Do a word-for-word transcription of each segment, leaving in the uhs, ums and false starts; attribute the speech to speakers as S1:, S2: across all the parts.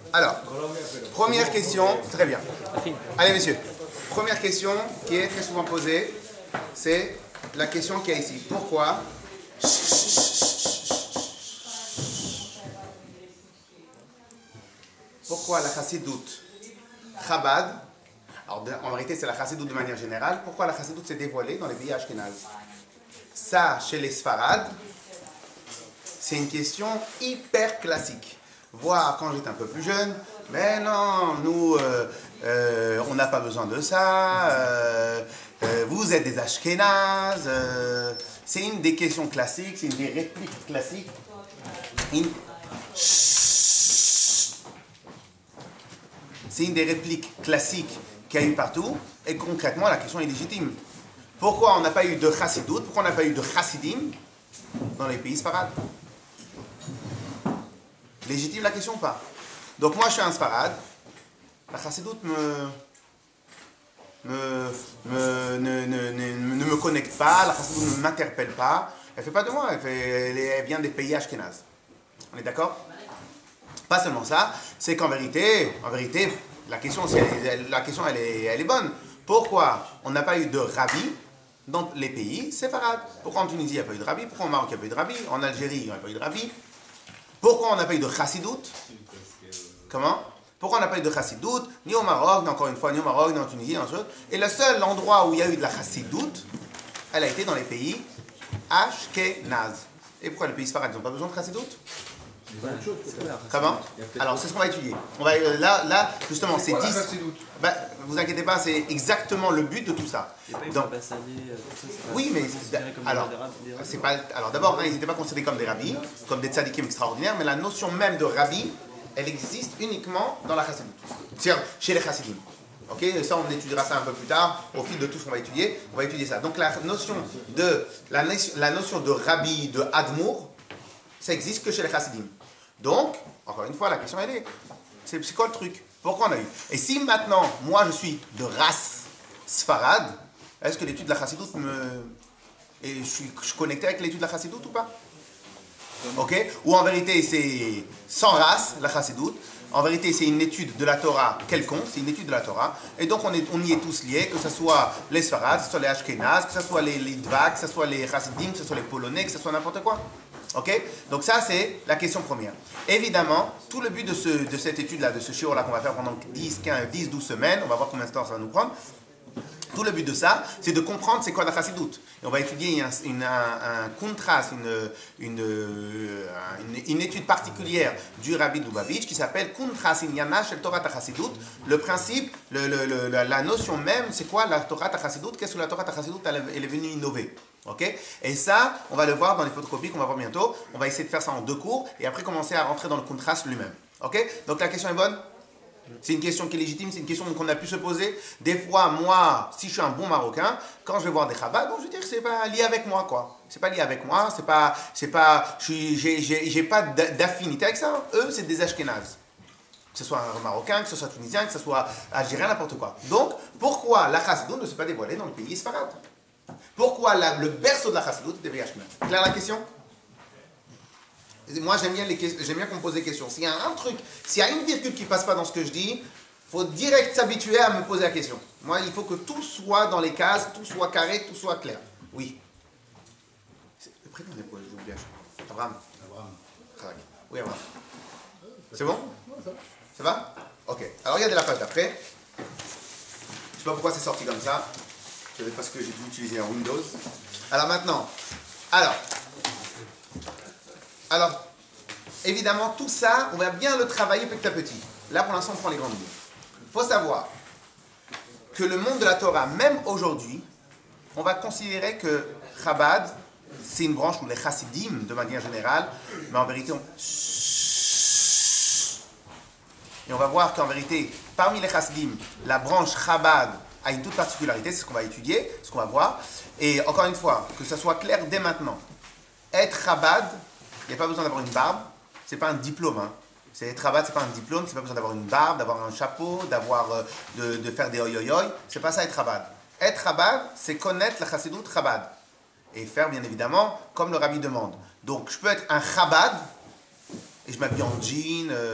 S1: Alors, première question, très bien. Allez, messieurs. Première question qui est très souvent posée, c'est la question qui est ici. Pourquoi Pourquoi la chassidoute Chabad, alors en vérité c'est la chassidoute de manière générale, pourquoi la chassidoute s'est dévoilée dans les pays ashkénazes? Ça, chez les Sfarades, c'est une question hyper classique. Voire quand j'étais un peu plus jeune, mais non, nous, euh, euh, on n'a pas besoin de ça, euh, euh, vous êtes des Ashkénazes, euh, c'est une des questions classiques, c'est une des répliques classiques. Une... C'est une des répliques classiques qu'il y a eu partout, et concrètement, la question est légitime. Pourquoi on n'a pas eu de chassidoute, pourquoi on n'a pas eu de chassidim dans les pays sfarades? Légitime la question ou pas? Donc moi je suis un sfarade, la chassidoute me, me, me, ne, ne, ne, ne me connecte pas, la chassidoute ne m'interpelle pas, elle ne fait pas de moi, elle, fait, elle, elle vient des pays ashkénazes. On est d'accord? Pas seulement ça, c'est qu'en vérité, en vérité, la question, elle, la question elle, est, elle est bonne. Pourquoi on n'a pas eu de rabbi dans les pays séfarades? Pourquoi en Tunisie il n'y a pas eu de rabbi? Pourquoi en Maroc il n'y a pas eu de rabbi? En Algérie il n'y a pas eu de rabbi? Pourquoi on n'a pas eu de chassidoute? Comment? Pourquoi on n'a pas eu de chassidoute? Ni au Maroc, ni encore une fois, ni au Maroc, ni en Tunisie, ni en chose. Et le seul endroit où il y a eu de la chassidoute, elle a été dans les pays ashkénazes. Et pourquoi les pays séfarades n'ont pas besoin de chassidoute? Comment? Alors c'est ce qu'on va étudier. On va, là, là, justement, c'est dix. Bah, vous inquiétez pas, c'est exactement le but de tout ça. Donc, oui, mais alors, c'est pas. Alors d'abord, hein, ils n'étaient pas considérés comme des rabbis, comme des tzadikim extraordinaires, mais la notion même de rabbi, elle existe uniquement dans la chassidoute, c'est-à-dire chez les chassidim. Ok, ça on étudiera ça un peu plus tard, au fil de tout ce qu'on va étudier, on va étudier ça. Donc la notion de la, la notion de rabbi, de admour, ça existe que chez les chassidim. Donc, encore une fois, la question elle est, c'est, c'est quoi le truc? Pourquoi on a eu? Et si maintenant, moi je suis de race sfarade, est-ce que l'étude de la chassidoute me... Et je suis, je suis connecté avec l'étude de la chassidoute ou pas? Ok? Ou en vérité c'est sans race, la chassidoute. En vérité c'est une étude de la Torah quelconque, c'est une étude de la Torah. Et donc on, est, on y est tous liés, que ce soit les sfarades, que ce soit les ashkénazes, que ce soit les lidvak, que ce soit les chassidim, que ce soit les polonais, que ce soit n'importe quoi. Ok? Donc ça c'est la question première. Évidemment, tout le but de, ce, de cette étude-là, de ce shiur-là qu'on va faire pendant dix, quinze, dix, douze semaines, on va voir combien de temps ça va nous prendre. Tout le but de ça, c'est de comprendre c'est quoi la chassidoute. Et on va étudier un, une, un, un contraste, une, une, une, une étude particulière du Rabbi Lubavitch qui s'appelle Contrast Inyana Shel Torah Chassidoute. Le principe, le, le, le, la notion même, c'est quoi la Torah Chassidoute? Qu'est-ce que la Torah Chassidoute elle, elle est venue innover? Okay? Et ça, on va le voir dans les photocopies qu'on va voir bientôt. On va essayer de faire ça en deux cours et après commencer à rentrer dans le contraste lui-même. Okay? Donc la question est bonne? C'est une question qui est légitime, c'est une question qu'on a pu se poser. Des fois, moi, si je suis un bon Marocain, quand je vais voir des Chabad, bon, je veux dire que c'est pas lié avec moi, quoi. C'est pas lié avec moi, c'est pas, c'est pas, je suis, j'ai, j'ai, j'ai pas d'affinité avec ça. Eux, c'est des Ashkénazes. Que ce soit un Marocain, que ce soit Tunisien, que ce soit Algérien, n'importe quoi. Donc, pourquoi la chassidoute ne s'est pas dévoilée dans le pays sfarade? Pourquoi la, le berceau de la chassidoute est des pays ashkénazes? Claire la question? Moi, j'aime bien, les, j'aime bien qu'on me pose des questions. S'il y a un truc, s'il y a une virgule qui ne passe pas dans ce que je dis, il faut direct s'habituer à me poser la question. Moi, il faut que tout soit dans les cases, tout soit carré, tout soit clair. Oui. Le prénom n'est pas, j'ai oublié. Abraham. Abraham. Oui, Abraham. C'est bon? Ça va? Ok. Alors, regardez la page d'après. Je ne sais pas pourquoi c'est sorti comme ça. C'est parce que j'ai dû utiliser un Windows. Alors maintenant, alors... Alors, évidemment, tout ça, on va bien le travailler petit à petit. Là, pour l'instant, on prend les grandes lignes. Il faut savoir que le monde de la Torah, même aujourd'hui, on va considérer que Chabad, c'est une branche, ou les chassidim, de manière générale, mais en vérité, on... Et on va voir qu'en vérité, parmi les chassidim, la branche Chabad a une toute particularité, c'est ce qu'on va étudier, ce qu'on va voir. Et encore une fois, que ça soit clair dès maintenant, être Chabad, il n'y a pas besoin d'avoir une barbe, c'est pas un diplôme. Hein. C'est être Chabad, c'est pas un diplôme, c'est pas besoin d'avoir une barbe, d'avoir un chapeau, d'avoir euh, de, de faire des oi oi oi. C'est pas ça être Chabad. Être Chabad, c'est connaître la chassidoute Chabad et faire bien évidemment comme le rabbi demande. Donc je peux être un Chabad et je m'habille en jean, euh,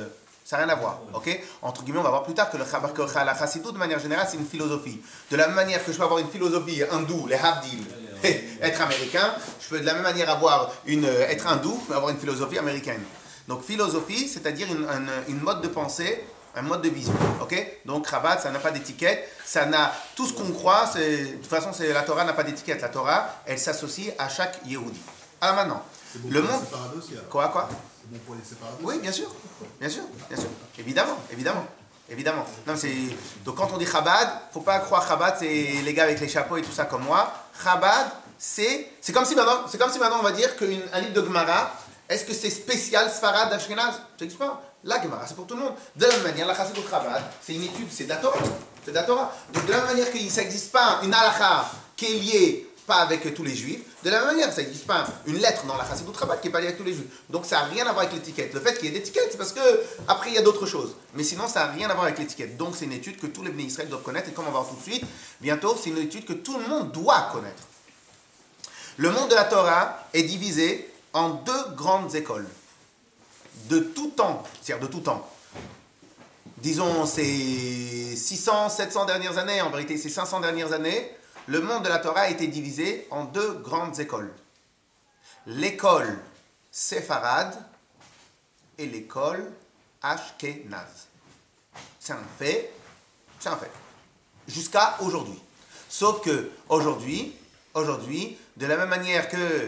S1: Ça n'a rien à voir, ok? Entre guillemets, on va voir plus tard que, le, que la chassidut, de manière générale, c'est une philosophie. De la même manière que je peux avoir une philosophie hindoue, les Havdil, être américain, je peux de la même manière avoir une, être hindou, avoir une philosophie américaine. Donc philosophie, c'est-à-dire une, une, une mode de pensée, un mode de vision, ok? Donc Chabad, ça n'a pas d'étiquette, ça n'a tout ce qu'on croit, de toute façon, la Torah n'a pas d'étiquette. La Torah, elle s'associe à chaque Yehudi. Alors maintenant,
S2: bon
S1: le monde...
S2: Aussi,
S1: quoi, quoi?
S2: C'est bon pour les séparadossi.
S1: Oui, bien sûr, bien sûr, bien sûr, évidemment, évidemment. Évidemment. Non, c'est... Donc quand on dit Chabad, il ne faut pas croire Chabad, c'est les gars avec les chapeaux et tout ça comme moi. Chabad, c'est... C'est comme si maintenant, c'est comme si maintenant on va dire qu'un livre de Gemara, est-ce que c'est spécial Sfarad Ashkenaz? Ça n'existe pas. La Gemara, c'est pour tout le monde. De la même manière, la Chassidut Chabad, c'est une étude, c'est de la Torah. C'est de la Torah. Donc de la même manière que ça n'existe pas une halakha qui est liée pas avec tous les juifs, de la même manière, ça n'existe pas une lettre dans la Chassidut Chabad qui n'est pas liée avec tous les juifs. Donc ça n'a rien à voir avec l'étiquette. Le fait qu'il y ait d'étiquette, c'est parce que après il y a d'autres choses. Mais sinon, ça n'a rien à voir avec l'étiquette. Donc c'est une étude que tous les Bnei Israël doivent connaître. Et comme on va voir tout de suite, bientôt, c'est une étude que tout le monde doit connaître. Le monde de la Torah est divisé en deux grandes écoles. De tout temps, c'est-à-dire de tout temps. Disons ces six cents, sept cents dernières années, en vérité ces cinq cents dernières années, le monde de la Torah a été divisé en deux grandes écoles. L'école séfarade et l'école ashkénaze. C'est un fait, c'est un fait. Jusqu'à aujourd'hui. Sauf que aujourd'hui, aujourd'hui, de la même manière que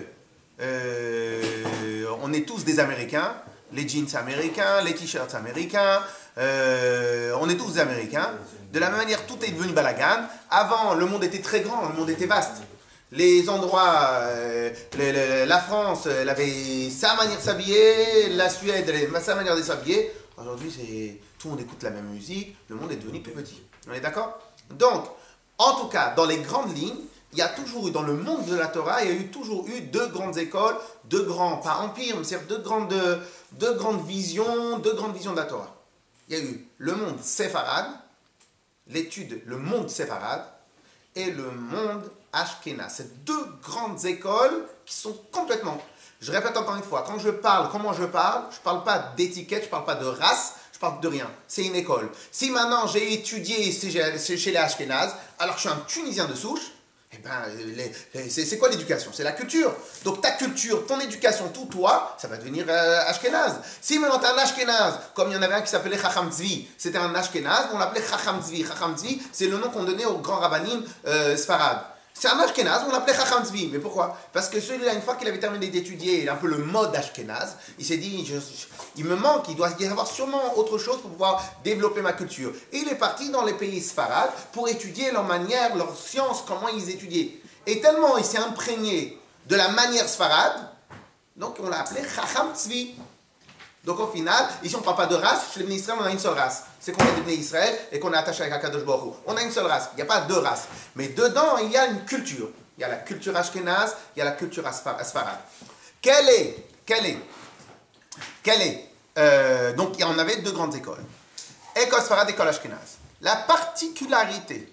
S1: euh, on est tous des Américains, les jeans américains, les t-shirts américains, euh, on est tous des Américains. De la même manière, tout est devenu balagan. Avant, le monde était très grand, le monde était vaste. Les endroits, euh, le, le, la France, elle avait sa manière de s'habiller, la Suède, elle avait sa manière de s'habiller. Aujourd'hui, c'est, tout le monde écoute la même musique, le monde est devenu plus petit. On est d'accord? Donc, en tout cas, dans les grandes lignes, il y a toujours eu, dans le monde de la Torah, il y a eu, toujours eu deux grandes écoles, deux grands, pas empires, mais c'est-à-dire deux grandes, deux grandes visions, deux grandes visions de la Torah. Il y a eu le monde séfarade, l'étude, le monde séfarade, et le monde ashkénaz. C'est deux grandes écoles qui sont complètement... Je répète encore une fois, quand je parle, comment je parle, je ne parle pas d'étiquette, je ne parle pas de race, je parle de rien. C'est une école. Si maintenant j'ai étudié chez les ashkénazes, alors que je suis un Tunisien de souche, eh ben, c'est quoi l'éducation? C'est la culture. Donc ta culture, ton éducation, tout toi, ça va devenir euh, ashkénaze. Si maintenant tu es un ashkénaze, comme il y en avait un qui s'appelait Chacham Tzvi, c'était un ashkénaze, on l'appelait Chacham Tzvi. Chacham Tzvi, c'est le nom qu'on donnait aux grands rabbanim euh, sfarad. C'est un ashkénaze, on l'appelait Chacham Tzvi. Mais pourquoi? Parce que celui-là, une fois qu'il avait terminé d'étudier un peu le mode ashkénaze, il s'est dit, je, je, il me manque, il doit y avoir sûrement autre chose pour pouvoir développer ma culture. Et il est parti dans les pays sfarad pour étudier leur manière, leur science, comment ils étudiaient. Et tellement il s'est imprégné de la manière sfarad, donc on l'a appelé Chacham Tzvi. Donc au final, ici on ne parle pas de race, chez les Bnei Israël on a une seule race. C'est qu'on est des Bnei Israël et qu'on est attaché avec Akadosh Baruch Hu. On a une seule race, il n'y a pas deux races. Mais dedans, il y a une culture. Il y a la culture ashkénaze, il y a la culture sfarade. Quelle est, quelle est, quelle est, euh, donc il y en avait deux grandes écoles. École sfarade, école ashkénaze. La particularité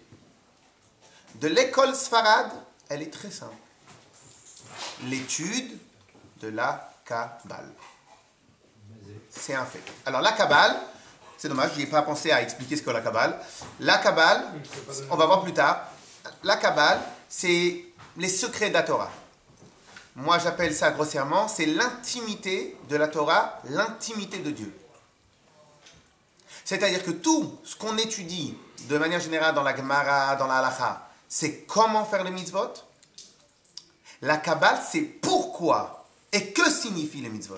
S1: de l'école sfarade, elle est très simple. L'étude de la Kabbale. C'est un fait. Alors la Kabbale, c'est dommage, je n'y ai pas pensé à expliquer ce qu'est la Kabbale. La Kabbale, on va voir plus tard, la Kabbale, c'est les secrets de la Torah. Moi j'appelle ça grossièrement, c'est l'intimité de la Torah, l'intimité de Dieu. C'est-à-dire que tout ce qu'on étudie de manière générale dans la Gemara, dans la Halacha, c'est comment faire les mitzvot. La Kabbale, c'est pourquoi et que signifient les mitzvot.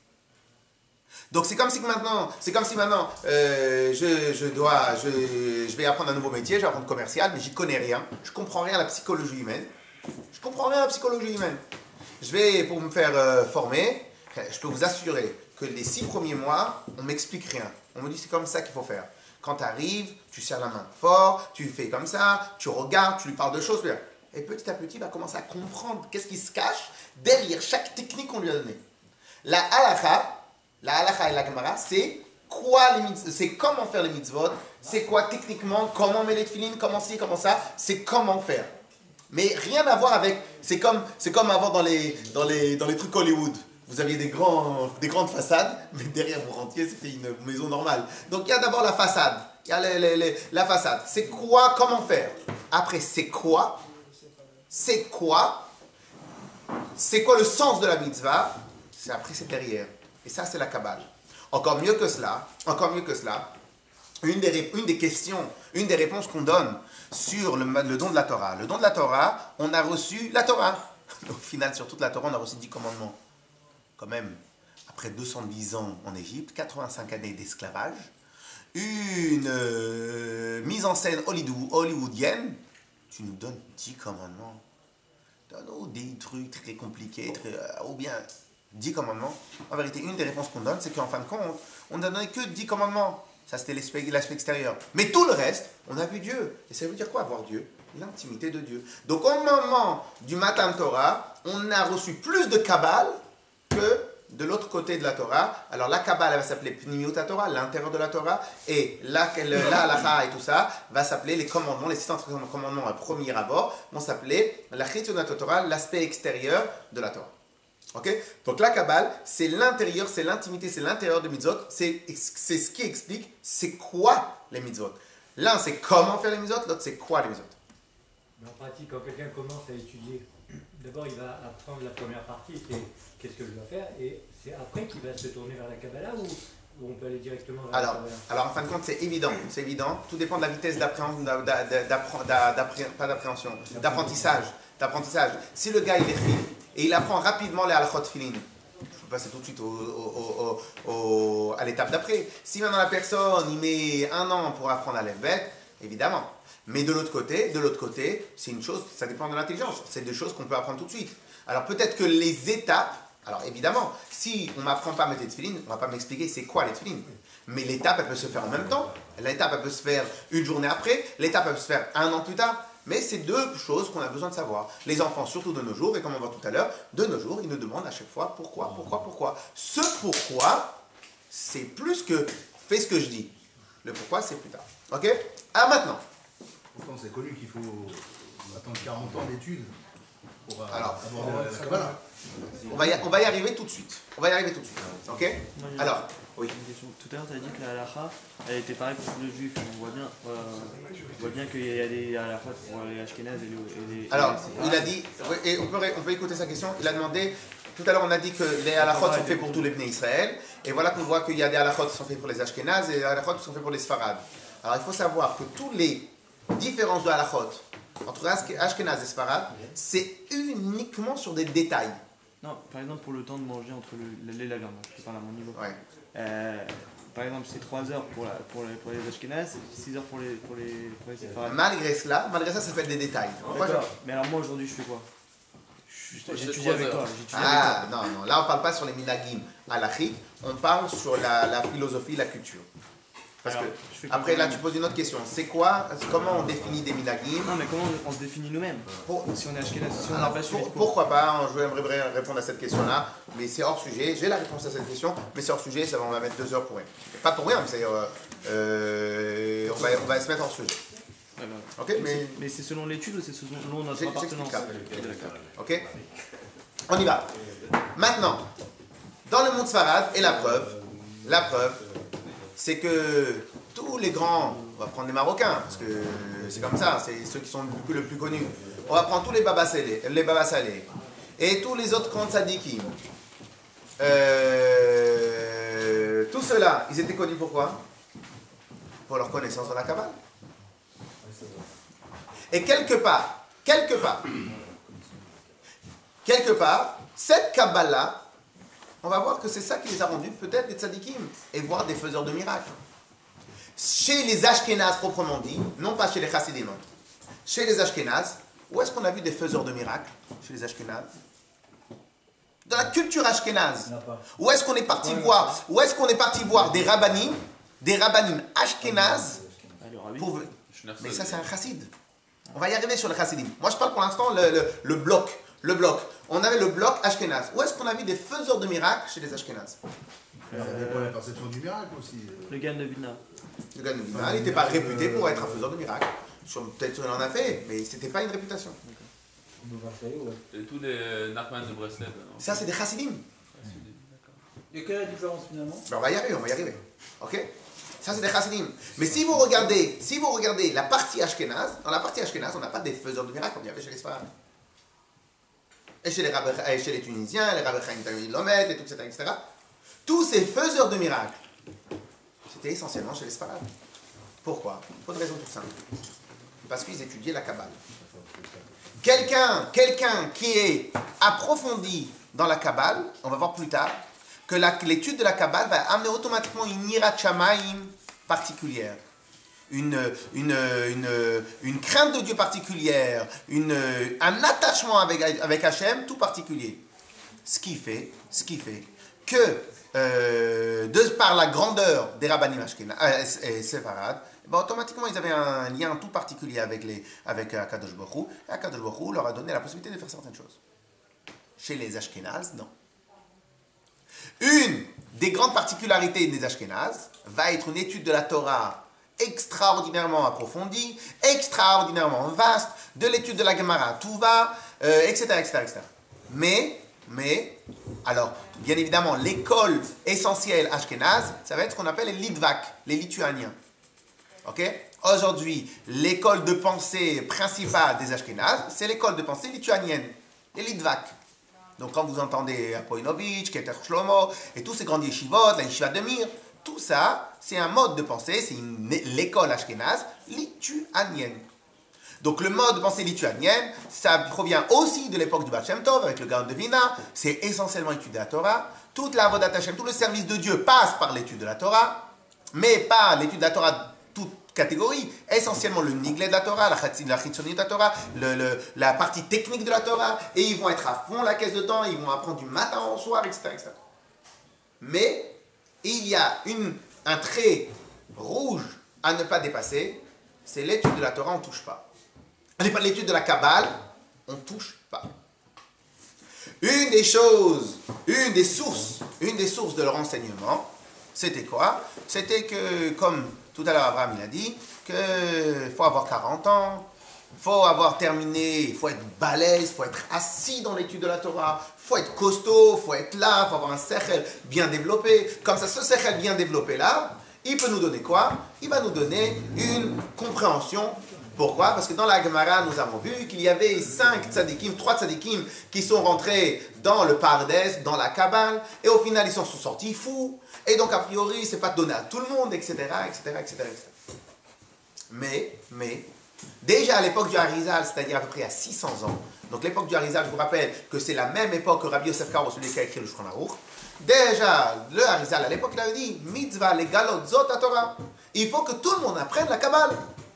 S1: Donc c'est comme si maintenant, c'est comme si maintenant, euh, je, je dois, je, je vais apprendre un nouveau métier, je vais apprendre commercial, mais j'y connais rien, je comprends rien à la psychologie humaine, je comprends rien à la psychologie humaine. Je vais pour me faire euh, former, je peux vous assurer que les six premiers mois, on m'explique rien. On me dit c'est comme ça qu'il faut faire. Quand tu arrives, tu serres la main fort, tu fais comme ça, tu regardes, tu lui parles de choses, et petit à petit, il va commencer à comprendre qu'est-ce qui se cache derrière chaque technique qu'on lui a donnée. La halakha, La halakha et la gemara, c'est quoi les mitzvot, c'est comment faire les mitzvot, c'est quoi techniquement, comment mettre les tefilines, comment ci, comment ça, c'est comment faire. Mais rien à voir avec, c'est comme, c'est comme avant dans les, dans les, dans les trucs Hollywood. vous aviez des, grands, des grandes façades, mais derrière vous rentiez, c'était une maison normale. Donc il y a d'abord la façade. Il y a les, les, les, la façade. C'est quoi? Comment faire? Après, c'est quoi? C'est quoi? C'est quoi le sens de la mitzvah? C'est après, c'est derrière. Et ça, c'est la Kabbale. Encore mieux que cela, encore mieux que cela, une des, une des questions, une des réponses qu'on donne sur le, le don de la Torah. Le don de la Torah, on a reçu la Torah. Au final, sur toute la Torah, on a reçu dix commandements. Quand même, après deux cent dix ans en Égypte, quatre-vingt-cinq années d'esclavage, une euh, mise en scène hollywoodienne, tu nous donnes dix commandements. Donne-nous des trucs très compliqués, très, euh, ou bien dix commandements. En vérité, une des réponses qu'on donne, c'est qu'en fin de compte, on n'a donné que dix commandements. Ça, c'était l'aspect extérieur. Mais tout le reste, on a vu Dieu. Et ça veut dire quoi, voir Dieu? L'intimité de Dieu. Donc, au moment du Matan Torah, on a reçu plus de Kabbale que de l'autre côté de la Torah. Alors, la Kabbale, elle va s'appeler Pnimiut Torah, l'intérieur de la Torah. Et la, la halakha et tout ça va s'appeler les commandements, les six cent trente commandements à premier abord, vont s'appeler la Chitzonat Torah, l'aspect extérieur de la Torah. Ok? Donc la Kabbale, c'est l'intérieur, c'est l'intimité, c'est l'intérieur de mitzvot, c'est ce qui explique c'est quoi les mitzvot. L'un c'est comment faire les mitzvot, l'autre c'est quoi les mitzvot.
S2: Mais en pratique, quand quelqu'un commence à étudier, d'abord il va apprendre la première partie, c'est qu'est-ce que je dois faire, et c'est après qu'il va se tourner vers la Kabbalah ou, ou on peut aller directement vers
S1: alors,
S2: la Kabbalah.
S1: Alors en fin de compte c'est évident, c'est évident, tout dépend de la vitesse d'appréhension, pas d'appréhension, d'apprentissage. d'apprentissage. Si le gars il est fif et il apprend rapidement les halachot filin, je peux passer tout de suite au, au, au, au, à l'étape d'après. Si maintenant la personne il met un an pour apprendre à l'Elbet, évidemment. Mais de l'autre côté, de l'autre côté, c'est une chose, ça dépend de l'intelligence. C'est des choses qu'on peut apprendre tout de suite. Alors peut-être que les étapes, alors évidemment, si on ne m'apprend pas à mettre les tefilines, on ne va pas m'expliquer c'est quoi les tefilines. Mais l'étape, elle peut se faire en même temps. L'étape, elle peut se faire une journée après. L'étape, elle peut se faire un an plus tard. Mais c'est deux choses qu'on a besoin de savoir. Les enfants, surtout de nos jours, et comme on va tout à l'heure, de nos jours, ils nous demandent à chaque fois pourquoi, pourquoi, pourquoi. Ce pourquoi, c'est plus que fais ce que je dis. Le pourquoi, c'est plus tard. Ok? Ah, maintenant.
S3: Pourtant, c'est connu qu'il faut attendre quarante ans d'études pour
S1: Alors,
S3: avoir la Kabbalah.
S1: On va, y, on va y arriver tout de suite. On va y arriver tout de suite. Ok? Alors, oui.
S4: Tout à l'heure, tu as dit que la halakha, elle était pareille pour tous les juifs. On voit bien, euh, on voit bien qu'il y a des halakhot pour les ashkénazes et les. Et les
S1: Alors,
S4: et les
S1: il a dit, et on peut, on peut écouter sa question, il a demandé, tout à l'heure on a dit que les halakhot sont faits pour tous les Bnei Israël, et voilà qu'on voit qu'il y a des halakhot qui sont faits pour les ashkénazes et des halakhot qui sont faits pour les sfarades. Alors il faut savoir que tous les différences de halakhot entre ashkénazes et sfarades, c'est uniquement sur des détails.
S4: Non, par exemple, pour le temps de manger entre le, le lait et la viande, je parle à mon niveau.
S1: Ouais.
S4: Euh, par exemple, c'est trois heures pour, la, pour, les, pour les ashkénazes, six heures pour les, pour les, pour les séfarades.
S1: Malgré cela, malgré ça, ça s'appelle des détails.
S4: D'accord. Mais alors moi aujourd'hui, je fais quoi? J'étudie avec toi.
S1: Ah, non, non, là on ne parle pas sur les minagim halachiques, on parle sur la, la philosophie, la culture. Parce
S4: alors,
S1: que, après là, tu poses une autre question. C'est quoi, comment on définit des minagim?
S4: Non, mais comment on, on se définit nous-mêmes pour, si on est ashkénaz, si on n'a pas suivi
S1: pour, Pourquoi pas? Je vais répondre à cette question-là, mais c'est hors sujet. J'ai la réponse à cette question, mais c'est hors sujet, ça va, on va mettre deux heures pour rien. Pas pour rien, mais c'est, euh, euh, on, va, on va se mettre hors sujet. Ok, mais
S4: mais c'est selon l'étude ou c'est selon notre appartenance?
S1: Ok, on y va. Maintenant, dans le monde Sfarad, et la preuve, la preuve, c'est que tous les grands, on va prendre les Marocains, parce que c'est comme ça, c'est ceux qui sont le plus, le plus connus. On va prendre tous les Baba Salé, les Baba Salé, et tous les autres grands tzadikim. Euh, tout cela, ils étaient connus pourquoi? Pour leur connaissance de la Kabbale. Et quelque part, quelque part, quelque part, cette Kabbalah, on va voir que c'est ça qui les a rendus peut-être des tzadikim, et voire des faiseurs de miracles. Chez les Ashkénazes proprement dit, non pas chez les Chassidim, chez les Ashkénazes, où est-ce qu'on a vu des faiseurs de miracles chez les Ashkénazes? Dans la culture ashkénaze. Où est-ce qu'on est parti voir, où est-ce qu'on est parti voir des rabbanim, des rabbanim ashkénazes pour... Mais ça c'est un chassid. On va y arriver sur le chassidim. Moi je parle pour l'instant le, le, le bloc. Le bloc. On avait le bloc ashkénaze. Où est-ce qu'on a vu des faiseurs de miracles chez les ashkénazes?
S3: Ça dépend de la perception du miracle aussi.
S4: Le Gan de Vilna.
S1: Le Gan de Vilna, il n'était pas réputé pour être un faiseur de miracles. Peut-être qu'il en a fait, mais c'était pas une réputation.
S5: Et tous les Nachman de Breslev.
S1: Ça c'est des chassidim.
S3: Et quelle est la différence finalement?
S1: Ben, on va y arriver, on va y arriver. Ok? Ça, c'est des chassidim. Mais si vous regardez, si vous regardez la partie Ashkenaz, dans la partie Ashkenaz, on n'a pas des faiseurs de miracles comme il y avait chez les Sfarades. Et chez les, Rabbe, et chez les Tunisiens, les Rabbe Chaim Lomet, et tout, et cetera, et cetera. Tous ces faiseurs de miracles, c'était essentiellement chez les Sfarades. Pourquoi? Pour une raison toute simple. Parce qu'ils étudiaient la Kabbale. Quelqu'un, quelqu'un qui est approfondi dans la Kabbale, on va voir plus tard, que l'étude de la Kabbale va amener automatiquement une Yirat Shamayim particulière. Une, une, une, une crainte de Dieu particulière, une, un attachement avec, avec Hachem tout particulier. Ce qui fait, ce qui fait que, euh, de par la grandeur des Rabbanim Ashkenaz et Séfarades, ben, automatiquement ils avaient un lien tout particulier avec, les, avec Akadosh Baruch Hu, et Akadosh Baruch Hu leur a donné la possibilité de faire certaines choses. Chez les Ashkenaz, non. Une des grandes particularités des Ashkenaz va être une étude de la Torah extraordinairement approfondie, extraordinairement vaste, de l'étude de la Gemara, tout va, euh, et cetera, et cetera, et cetera. Mais, mais, alors, bien évidemment, l'école essentielle Ashkenaz, ça va être ce qu'on appelle les Litvak, les Lituaniens. Ok? Aujourd'hui, l'école de pensée principale des Ashkenaz, c'est l'école de pensée lituanienne, les Litvak. Donc quand vous entendez Apoinovitch, Keter Shlomo, et tous ces grands yeshivot, la yeshiva de Mir, tout ça, c'est un mode de pensée, c'est l'école ashkénaze lituanienne. Donc le mode de pensée lituanienne, ça provient aussi de l'époque du Baal Shem Tov, avec le Gaon de Vilna, c'est essentiellement étudier la Torah. Toute la Avodat Hashem, tout le service de Dieu passe par l'étude de la Torah, mais pas l'étude de la Torah toute catégorie, essentiellement le niglet de la Torah, la chitzonit de la Torah, le, le, la partie technique de la Torah, et ils vont être à fond la caisse de temps, ils vont apprendre du matin au soir, et cetera, et cetera. Mais il y a une, un trait rouge à ne pas dépasser, c'est l'étude de la Torah, on ne touche pas. L'étude de la Kabbale, on ne touche pas. Une des choses, une des sources, une des sources de leur enseignement, c'était quoi? C'était que, comme tout à l'heure Abraham il a dit, qu'il faut avoir quarante ans, il faut avoir terminé, il faut être balèze, il faut être assis dans l'étude de la Torah, il faut être costaud, il faut être là, il faut avoir un sechel bien développé. Comme ça, ce sechel bien développé là, il peut nous donner quoi? Il va nous donner une compréhension. Pourquoi? Parce que dans la Gemara, nous avons vu qu'il y avait cinq tzadikim, trois tzadikim qui sont rentrés dans le Pardes, dans la Kabbale, et au final, ils s'en sont sortis fous. Et donc, a priori, c'est pas donné à tout le monde, et cetera, et cetera, et cetera, et cetera. Mais, mais, déjà à l'époque du Harizal, c'est-à-dire à peu près à six cents ans, donc l'époque du Harizal, je vous rappelle que c'est la même époque que Rabbi Yosef Karo, celui qui a écrit le Shulchan Aruch. Déjà, le Harizal, à l'époque, il avait dit, mitzvah legalot zot Torah. Il faut que tout le monde apprenne la Kabbale.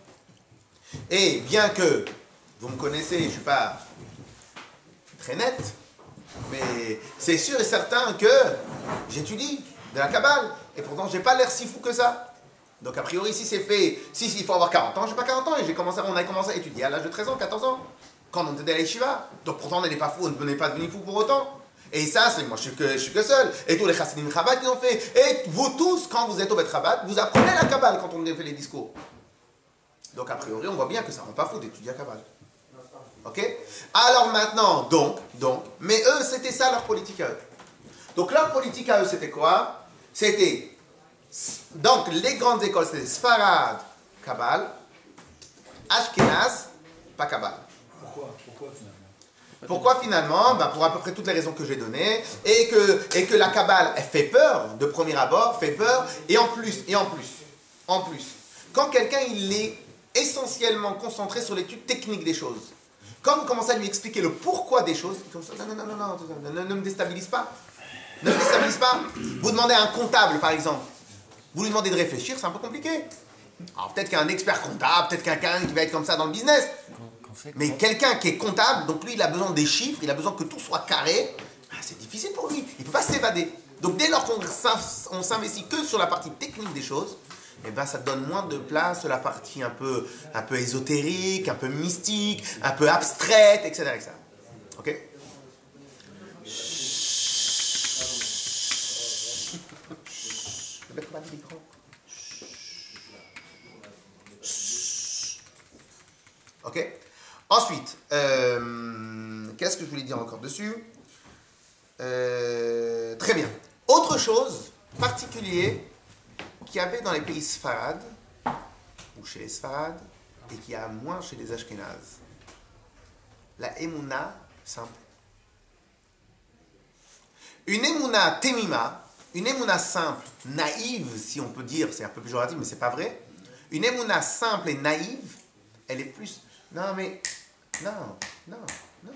S1: Et bien que, vous me connaissez, je ne suis pas très net, mais c'est sûr et certain que j'étudie de la Kabbale, et pourtant je n'ai pas l'air si fou que ça. Donc a priori, si c'est fait, si, si il faut avoir quarante ans, je n'ai pas quarante ans, et j'ai commencé, on a commencé à étudier à l'âge de treize ans, quatorze ans, quand on était à l'Yeshiva. Donc pourtant on n'est pas fou, on n'est pas devenu fou pour autant. Et ça, c'est moi, je suis que, je suis que seul. Et tous les chassidim Chabad qui l'ont fait. Et vous tous, quand vous êtes au Bet Chabad, vous apprenez la Kabbale quand on fait les discours. Donc, a priori, on voit bien que ça ne rend pas fou d'étudier la Kabbale. Ok? Alors maintenant, donc, donc, mais eux, c'était ça leur politique à eux. Donc, leur politique à eux, c'était quoi? C'était, donc, les grandes écoles, c'était Sfarad, Kabbale, Ashkenaz, pas Kabbale.
S3: Pourquoi? Pourquoi finalement?
S1: Pourquoi finalement? Ben, pour à peu près toutes les raisons que j'ai données, et que, et que la Kabbale, elle fait peur, de premier abord, fait peur, et en plus, et en plus, en plus, quand quelqu'un, il est essentiellement concentré sur l'étude technique des choses. Quand vous commencez à lui expliquer le pourquoi des choses, comme ça, non, non, non, non, non, ne, ne me déstabilise pas. Ne me déstabilise pas. Vous demandez à un comptable, par exemple, vous lui demandez de réfléchir, c'est un peu compliqué. Alors peut-être qu'un expert comptable, peut-être quelqu'un qui va être comme ça dans le business. Mais quelqu'un qui est comptable, donc lui, il a besoin des chiffres, il a besoin que tout soit carré, c'est difficile pour lui, il ne peut pas s'évader. Donc dès lors qu'on s'investit que sur la partie technique des choses, eh ben, ça donne moins de place sur la partie un peu, un peu ésotérique, un peu mystique, un peu abstraite, et cetera et cetera. Ok? Je vais mettre pas de micro. Ok? Ensuite, euh, qu'est-ce que je voulais dire encore dessus? euh, Très bien. Autre autre chose particulière qu'il y avait dans les pays sfarades, ou chez les sfarades, et qu'il y a moins chez les ashkénazes. La émouna simple. Une émouna temima, une émouna simple, naïve, si on peut dire, c'est un peu péjoratif, mais c'est pas vrai. Une émouna simple et naïve, elle est plus... Non, mais... Non, non, non.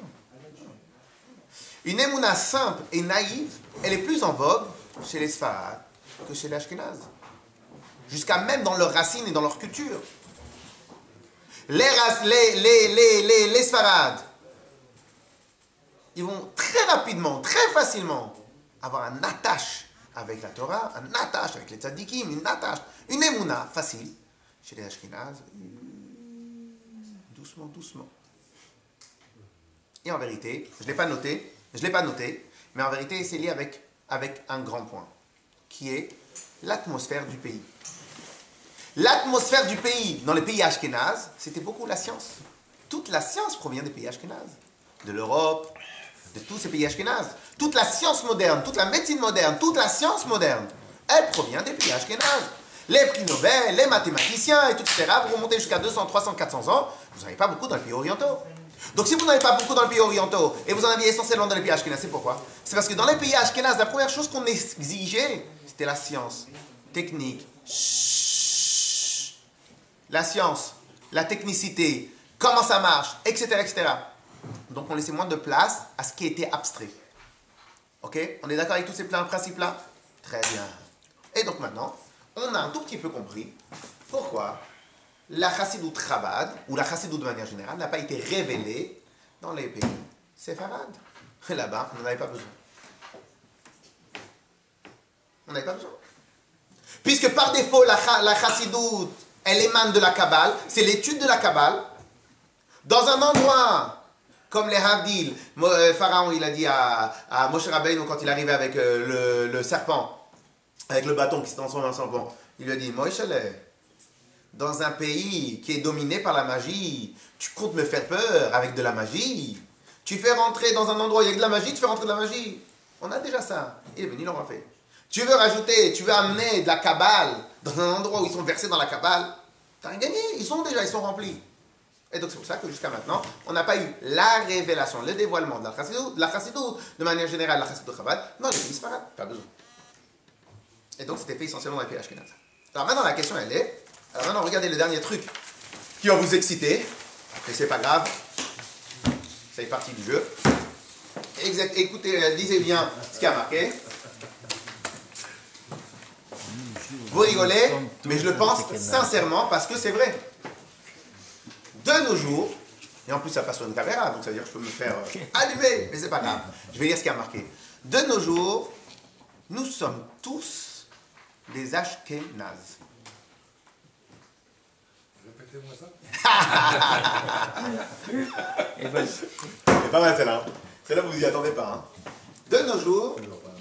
S1: Une émouna simple et naïve, elle est plus en vogue chez les Sfarades que chez les Ashkénazes. Jusqu'à même dans leurs racines et dans leur culture. Les, les, les, les, les, les Sfarades, ils vont très rapidement, très facilement avoir un attache avec la Torah, un attache avec les tzadikim, une attache, une émouna facile. Chez les Ashkénazes, doucement, doucement. Et en vérité, je ne l'ai pas noté, je ne l'ai pas noté, mais en vérité, c'est lié avec, avec un grand point, qui est l'atmosphère du pays. L'atmosphère du pays, dans les pays ashkénazes, c'était beaucoup la science. Toute la science provient des pays ashkénazes, de l'Europe, de tous ces pays ashkénazes. Toute la science moderne, toute la médecine moderne, toute la science moderne, elle provient des pays ashkénazes. Les prix Nobel, les mathématiciens, et tout, et cetera, vous remontez jusqu'à deux cents, trois cents, quatre cents ans, vous n'en avez pas beaucoup dans les pays orientaux. Donc si vous n'en avez pas beaucoup dans les pays orientaux, et vous en aviez essentiellement dans les pays ashkénazes, c'est pourquoi? C'est parce que dans les pays ashkénazes, la première chose qu'on exigeait, c'était la science, technique, chut, la science, la technicité, comment ça marche, et cetera, et cetera. Donc on laissait moins de place à ce qui était abstrait. Ok? On est d'accord avec tous ces principes-là? Très bien. Et donc maintenant, on a un tout petit peu compris pourquoi la chassidoute Chabad, ou la chassidoute de manière générale, n'a pas été révélée dans les pays séfarades. Là-bas, on n'en avait pas besoin. On n'avait pas besoin. Puisque par défaut, la, la chassidoute, elle émane de la Kabbale, c'est l'étude de la Kabbale. Dans un endroit, comme les Havdil, Pharaon, il a dit à, à Moshe Rabbeinu, quand il arrivait avec euh, le, le serpent, avec le bâton qui se transforme en serpent, il lui a dit, Moshe, dans un pays qui est dominé par la magie, tu comptes me faire peur avec de la magie? Tu fais rentrer dans un endroit où il y a de la magie, tu fais rentrer de la magie. On a déjà ça. Il est venu, il l'aura fait. Tu veux rajouter, tu veux amener de la Kabbale dans un endroit où ils sont versés dans la Kabbale, t'as rien gagné, ils sont déjà, ils sont remplis. Et donc c'est pour ça que jusqu'à maintenant, on n'a pas eu la révélation, le dévoilement de la chassidoute, de la chassidoute, de manière générale, la chassidoute Chabad, non, les pays séfarades, pas besoin. Et donc c'était fait essentiellement dans les pays ashkénazes. Alors maintenant la question elle est, alors maintenant regardez le dernier truc qui va vous exciter, mais c'est pas grave, ça fait partie du jeu. Exact, écoutez, lisez bien ce qui a marqué. Vous rigolez, mais je le pense sincèrement parce que c'est vrai. De nos jours, et en plus ça passe sur une caméra, donc ça veut dire que je peux me faire euh, allumer, mais c'est pas grave. Je vais lire ce qui a marqué. De nos jours, nous sommes tous des Ashkénazes.
S5: Répétez-moi ça.
S1: C'est pas mal celle-là. Celle-là, vous y attendez pas. Hein. De nos jours,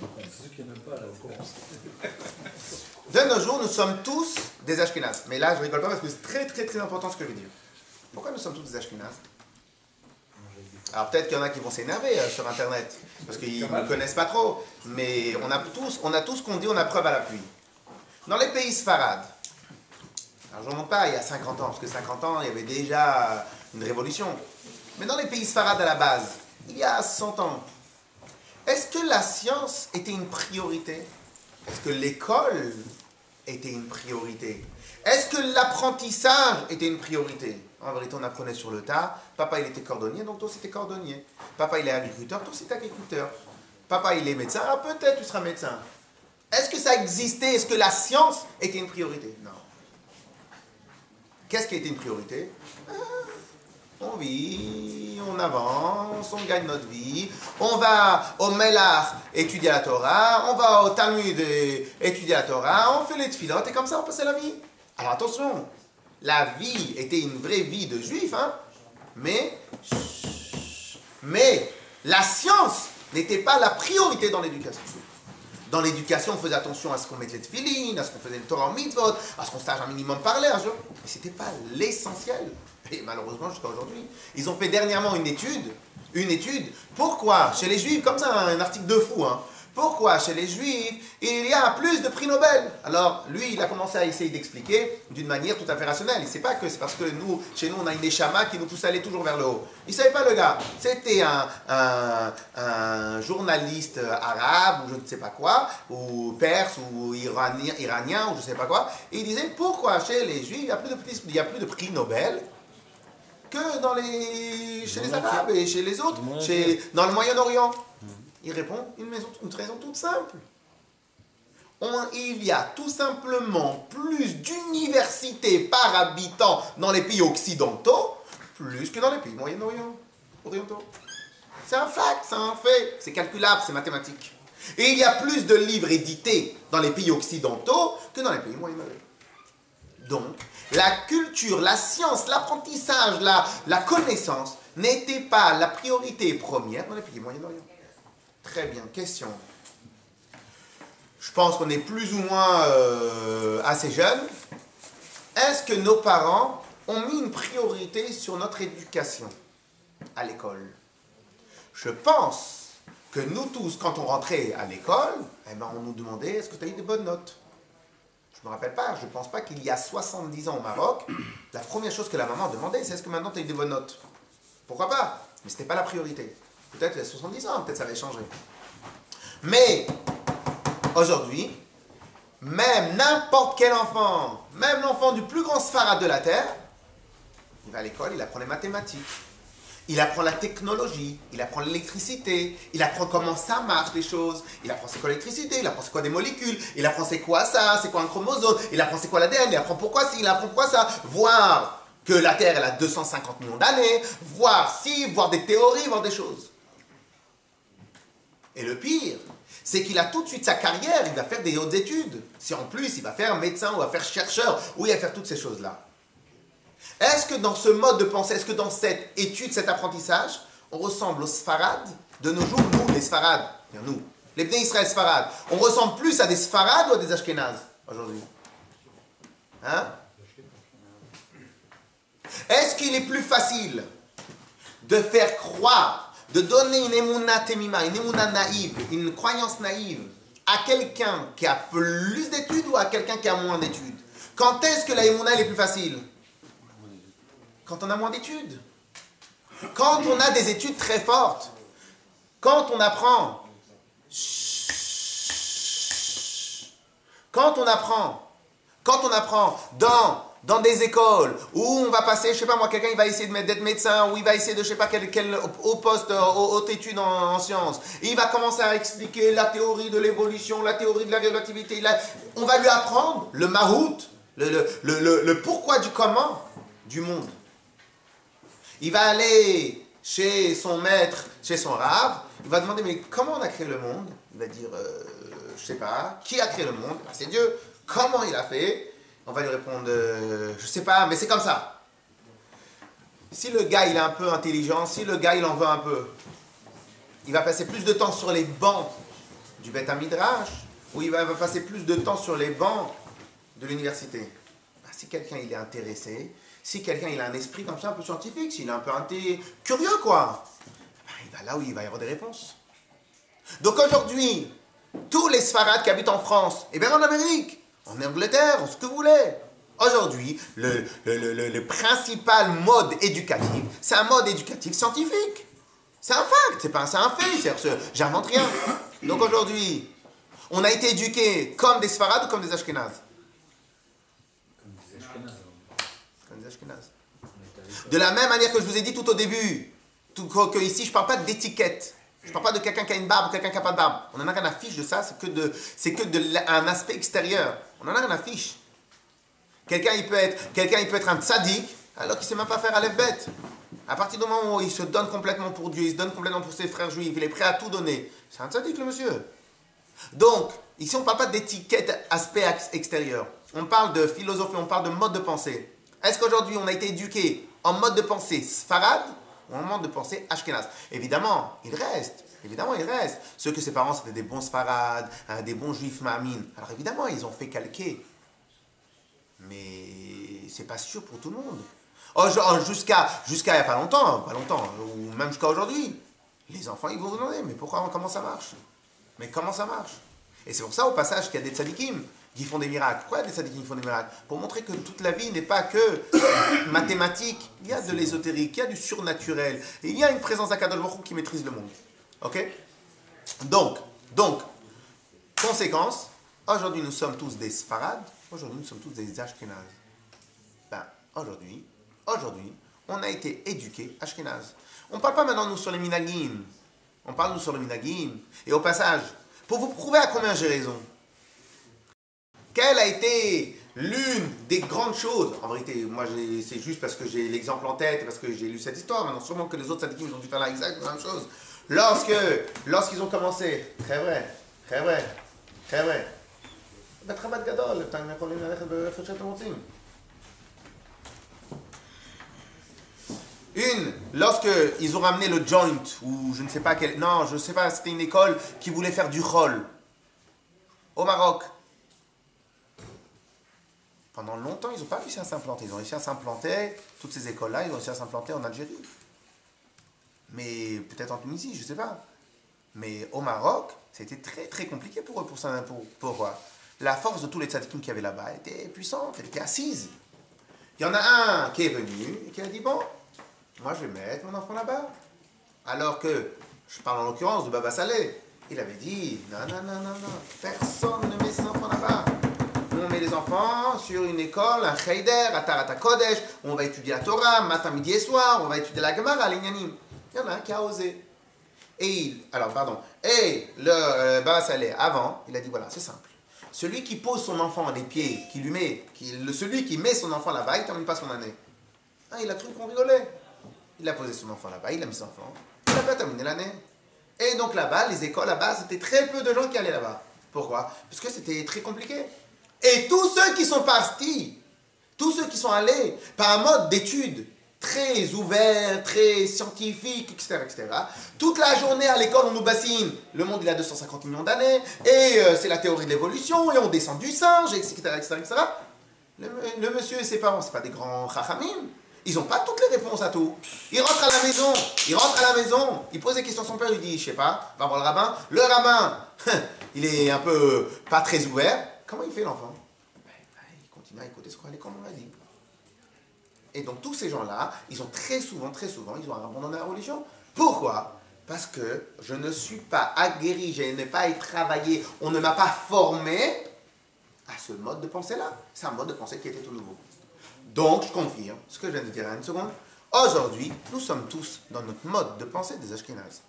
S1: de nos jours, nous sommes tous des Ashkénazes. Mais là, je rigole pas parce que c'est très très très important ce que je veux dire. Pourquoi nous sommes tous des Ashkénazes? Alors peut-être qu'il y en a qui vont s'énerver euh, sur Internet, parce qu'ils ne connaissent pas trop, mais on a tous, on a tout ce qu'on dit, on a preuve à l'appui. Dans les pays sfarades, alors je ne remonte pas il y a cinquante ans, parce que cinquante ans, il y avait déjà une révolution, mais dans les pays sfarades à la base, il y a cent ans, est-ce que la science était une priorité? Est-ce que l'école était une priorité? Est-ce que l'apprentissage était une priorité? En vérité, on apprenait sur le tas. Papa, il était cordonnier, donc toi, c'était cordonnier. Papa, il est agriculteur, toi, c'était agriculteur. Papa, il est médecin, ah, peut-être tu seras médecin. Est-ce que ça existait? Est-ce que la science était une priorité? Non. Qu'est-ce qui était une priorité? ah, On vit, on avance, on gagne notre vie. On va au Melach étudier la Torah, on va au Talmud étudier la Torah, on fait les tfilotes et comme ça, on passait la vie. Alors attention, la vie était une vraie vie de juif, hein, mais, mais la science n'était pas la priorité dans l'éducation. Dans l'éducation, on faisait attention à ce qu'on mette les tefilines, à ce qu'on faisait le Torah en mitzvot, à ce qu'on sache un minimum parler un jour. Mais ce n'était pas l'essentiel. Et malheureusement, jusqu'à aujourd'hui, ils ont fait dernièrement une étude, une étude. Pourquoi? Chez les juifs, comme ça, un article de fou, hein. pourquoi chez les Juifs, il y a plus de prix Nobel? Alors, lui, il a commencé à essayer d'expliquer d'une manière tout à fait rationnelle. Il ne sait pas que c'est parce que nous, chez nous, on a une échama qui nous pousse à aller toujours vers le haut. Il ne savait pas, le gars. C'était un, un, un journaliste arabe, ou je ne sais pas quoi, ou perse, ou iranien, iranien, ou je ne sais pas quoi. Et il disait, pourquoi chez les Juifs, il y a plus de, il y a plus de prix Nobel que dans les, chez les Arabes et chez les autres, chez, dans le Moyen-Orient? Il répond une, maison, une raison toute simple. On, il y a tout simplement plus d'universités par habitant dans les pays occidentaux, plus que dans les pays Moyen-Orient, orientaux. C'est un fact, c'est un fait, c'est calculable, c'est mathématique. Et il y a plus de livres édités dans les pays occidentaux que dans les pays Moyen-Orient. Donc, la culture, la science, l'apprentissage, la, la connaissance n'était pas la priorité première dans les pays Moyen-Orient. Très bien, question. Je pense qu'on est plus ou moins euh, assez jeunes. Est-ce que nos parents ont mis une priorité sur notre éducation à l'école? Je pense que nous tous, quand on rentrait à l'école, eh ben, on nous demandait, est-ce que tu as eu des bonnes notes? Je ne me rappelle pas, je ne pense pas qu'il y a soixante-dix ans au Maroc, la première chose que la maman demandait, c'est est-ce que maintenant tu as eu des bonnes notes? Pourquoi pas? Mais ce n'était pas la priorité. Peut-être il y a soixante-dix ans, peut-être ça avait changé. Mais, aujourd'hui, même n'importe quel enfant, même l'enfant du plus grand sfarad de la terre, il va à l'école, il apprend les mathématiques, il apprend la technologie, il apprend l'électricité, il apprend comment ça marche les choses, il apprend c'est quoi l'électricité, il apprend c'est quoi des molécules, il apprend c'est quoi ça, c'est quoi un chromosome, il apprend c'est quoi l'A D N, il apprend pourquoi ci, il apprend pourquoi ça, voir que la Terre elle a deux cent cinquante millions d'années, voir si, voir des théories, voir des choses. Et le pire, c'est qu'il a tout de suite sa carrière, il va faire des hautes études. Si en plus il va faire médecin ou va faire chercheur, ou il va faire toutes ces choses-là. Est-ce que dans ce mode de pensée, est-ce que dans cette étude, cet apprentissage, on ressemble aux Sfarades de nos jours, nous, les Sfarades, nous, les Bnei Israël Sfarades, on ressemble plus à des Sfarades ou à des Ashkénazes aujourd'hui? Hein? Est-ce qu'il est plus facile de faire croire, de donner une émouna temima, une émouna naïve, une croyance naïve à quelqu'un qui a plus d'études ou à quelqu'un qui a moins d'études? Quand est-ce que la émouna elle est plus facile? Quand on a moins d'études. Quand on a des études très fortes. Quand on apprend. Quand on apprend. Quand on apprend dans, dans des écoles où on va passer, je sais pas moi, quelqu'un il va essayer d'être médecin ou il va essayer de je sais pas quel, quel haut poste, haute étude en, en sciences. Et il va commencer à expliquer la théorie de l'évolution, la théorie de la relativité. La, on va lui apprendre le mahout, le, le, le, le, le pourquoi du comment du monde. Il va aller chez son maître, chez son rave, il va demander mais comment on a créé le monde? Il va dire euh, je sais pas, qui a créé le monde? C'est Dieu. Comment il a fait? On va lui répondre euh, je sais pas, mais c'est comme ça. Si le gars il est un peu intelligent, si le gars il en veut un peu, il va passer plus de temps sur les bancs du Beth Midrash ou il va, va passer plus de temps sur les bancs de l'université. Ben, si quelqu'un il est intéressé, si quelqu'un il a un esprit comme ça un peu scientifique, s'il est un peu inté... curieux quoi, ben, il va là où il va y avoir des réponses. Donc aujourd'hui, tous les Sfarades qui habitent en France, et bien en Amérique, en Angleterre, en ce que vous voulez, aujourd'hui, le, le, le, le principal mode éducatif, c'est un mode éducatif scientifique. C'est un fact, c'est pas c'est un fait, j'invente rien. Donc aujourd'hui, on a été éduqués comme des Sfarades ou comme des Ashkénazes? De la même manière que je vous ai dit tout au début, tout, que, que ici je ne parle pas d'étiquette, je ne parle pas de quelqu'un qui a une barbe ou quelqu'un qui n'a pas de barbe. On n'en a rien à fiche de ça, c'est que, de, c'est que de, un aspect extérieur. On n'en a rien à fiche. Quelqu'un il peut être, quelqu'un, il peut être un tzaddik alors qu'il ne sait même pas faire Aleph Bet. À partir du moment où il se donne complètement pour Dieu, il se donne complètement pour ses frères juifs, il est prêt à tout donner, c'est un tzaddik le monsieur. Donc, ici on ne parle pas d'étiquette aspect extérieur. On parle de philosophie, on parle de mode de pensée. Est-ce qu'aujourd'hui on a été éduqué en mode de pensée sfarad ou en mode de pensée ashkénaze? Évidemment, il reste. Évidemment, il reste. Ceux que ses parents c'était des bons sfarades, hein, des bons juifs ma'amines. Alors évidemment, ils ont fait calquer. Mais c'est pas sûr pour tout le monde. Oh, jusqu'à jusqu'à il n'y a pas longtemps, pas longtemps, ou même jusqu'à aujourd'hui, les enfants ils vont vous demander, mais pourquoi, comment ça marche? Mais comment ça marche? Et c'est pour ça, au passage, qu'il y a des tzadikim qui font des miracles. Pourquoi il y a des tzadikim qui font des miracles? Pour montrer que toute la vie n'est pas que mathématique. Il y a de l'ésotérique, il y a du surnaturel. Et il y a une présence d'Akadosh Baruch Hu qui maîtrise le monde. Ok? Donc, donc, conséquence, aujourd'hui nous sommes tous des Sfarad, aujourd'hui nous sommes tous des Ashkenaz. Ben, aujourd'hui, aujourd'hui, on a été éduqués Ashkenaz. On ne parle pas maintenant nous sur les minagim. On parle nous sur les minagim. Et au passage, pour vous prouver à combien j'ai raison, quelle a été l'une des grandes choses, en vérité, moi c'est juste parce que j'ai l'exemple en tête, parce que j'ai lu cette histoire, maintenant sûrement que les autres sadikim ont dû faire la exacte même chose. Lorsque, lorsqu'ils ont commencé, très vrai, très vrai, très vrai, Betrabat Gadol, une, lorsqu'ils ont ramené le joint, ou je ne sais pas quel, non, je ne sais pas, c'était une école qui voulait faire du chol au Maroc. Pendant longtemps, ils n'ont pas réussi à s'implanter. Ils ont réussi à s'implanter, toutes ces écoles-là, ils ont réussi à s'implanter en Algérie. Mais peut-être en Tunisie, je ne sais pas. Mais au Maroc, c'était très très compliqué pour eux. Pour, ça, pour, pour, la force de tous les tzadikim qu'il y avait là-bas était puissante, elle était assise. Il y en a un qui est venu et qui a dit, bon, moi je vais mettre mon enfant là-bas. Alors que, je parle en l'occurrence de Baba Saleh, il avait dit, non, non, non, non, non, personne ne met ses enfants là-bas. Nous, on met les enfants sur une école, un cheder, à Tarata Kodesh, où on va étudier la Torah, matin, midi et soir, on va étudier la Gemara, l'Inyanim. Il y en a un qui a osé. Et il, alors, pardon, et le euh, Baba Saleh, avant, il a dit, voilà, c'est simple. Celui qui pose son enfant à des pieds, qui lui met, qui, le, celui qui met son enfant là-bas, il ne termine pas son année. Ah, il a cru qu'on rigolait. Il a posé son enfant là-bas, il a mis son enfant, il n'a pas terminé l'année. Et donc là-bas, les écoles là-bas, c'était très peu de gens qui allaient là-bas. Pourquoi? Parce que c'était très compliqué. Et tous ceux qui sont partis, tous ceux qui sont allés par un mode d'étude très ouvert, très scientifique, et cetera, et cetera, toute la journée à l'école, on nous bassine. Le monde, il a deux cent cinquante millions d'années, et euh, c'est la théorie de l'évolution, et on descend du singe, et cetera, et cetera, et cetera. Le, le monsieur et ses parents, c'est pas des grands chachamim. Ils n'ont pas toutes les réponses à tout. Il rentre à la maison, il rentre à la maison, il pose des questions à son père, il dit, je sais pas, va voir le rabbin. Le rabbin, il est un peu pas très ouvert. Comment il fait l'enfant? Ben, il continue à écouter ce qu'on a dit. Et donc tous ces gens-là, ils ont très souvent, très souvent, ils ont abandonné la religion. Pourquoi? Parce que je ne suis pas aguerri, je n'ai pas été travaillé, on ne m'a pas formé à ce mode de pensée-là. C'est un mode de pensée qui était tout nouveau. Donc, je confirme ce que je viens de dire à une seconde. Aujourd'hui, nous sommes tous dans notre mode de pensée des Ashkénazes.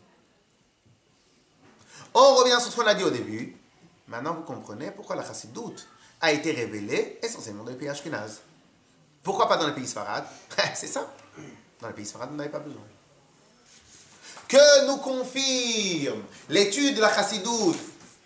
S1: On revient sur ce qu'on a dit au début. Maintenant, vous comprenez pourquoi la chassidoute a été révélée essentiellement dans les pays ashkénazes. Pourquoi pas dans les pays sfarades? C'est ça. Dans les pays sfarades, on n'avait pas besoin. Que nous confirme l'étude de la chassidoute,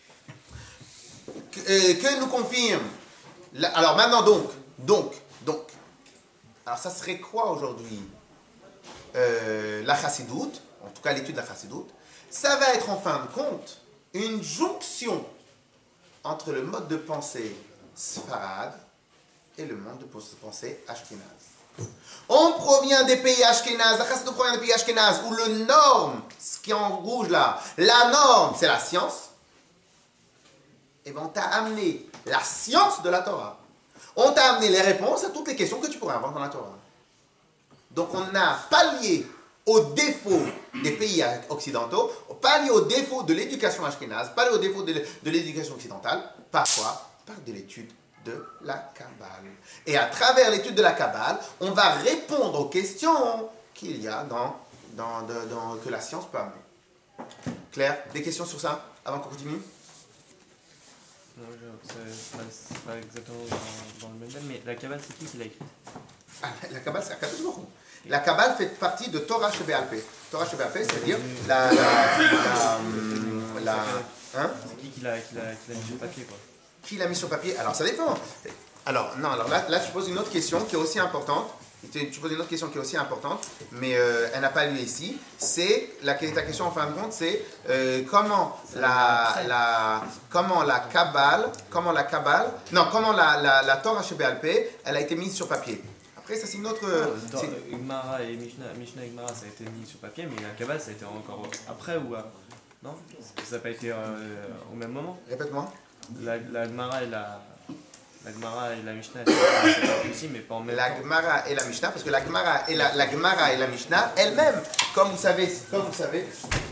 S1: que, euh, que nous confirme. La, alors maintenant donc, donc, donc. Alors ça serait quoi aujourd'hui euh, la chassidoute, en tout cas l'étude de la chassidoute? Ça va être en fin de compte une jonction entre le mode de pensée sfarade et le mode de pensée ashkénaze. On provient des pays ashkénazes, la chassidoute provient des pays ashkénazes où le norme, ce qui est en rouge là, la norme c'est la science. Et bien on t'a amené la science de la Torah. On t'a amené les réponses à toutes les questions que tu pourrais avoir dans la Torah. Donc on a pallié aux défauts des pays occidentaux, pallié aux défauts de l'éducation ashkénaze, pallié aux défauts de l'éducation occidentale. Par quoi? Par de l'étude de la Kabbale. Et à travers l'étude de la Kabbale, on va répondre aux questions qu'il y a dans, dans, de, dans, que la science peut amener. Claire, des questions sur ça avant qu'on continue?
S4: Non, c'est pas, pas exactement dans, dans le même thème, mais la Kabbale, c'est qui qui l'a écrite?
S1: Ah, la Kabbale, c'est la Kabbale. La Kabbale fait partie de Torah Shebéalpé. Torah Shebéalpé, c'est-à-dire la... la, la, la hein?
S4: C'est qui qui l'a mis sur papier, quoi?
S1: Qui l'a mis sur papier? Alors, ça dépend. Alors, non, alors là, là, tu poses une autre question qui est aussi importante. Tu poses une autre question qui est aussi importante, mais euh, elle n'a pas lieu ici. C'est, la, ta question en fin de compte, c'est euh, comment la, la, comment la Kabbale, comment la Kabbale, non, comment la, la, la Torah Shebéalpé, elle a été mise sur papier. Après, ça, c'est une autre...
S4: Gemara et Mishnah, Mishnah et Gemara, ça a été mis sur papier, mais la Kabbale, ça a été encore après ou à... Non? Ça n'a pas été euh, au même moment?
S1: Répète-moi.
S4: La, la Gemara et la, la Gemara et la Mishnah, c'est pas possible, mais pas en même
S1: La
S4: temps.
S1: Gemara et la Mishnah, parce que la Gemara et la, la Gemara et la Mishnah, elles-mêmes, comme vous savez, comme vous savez,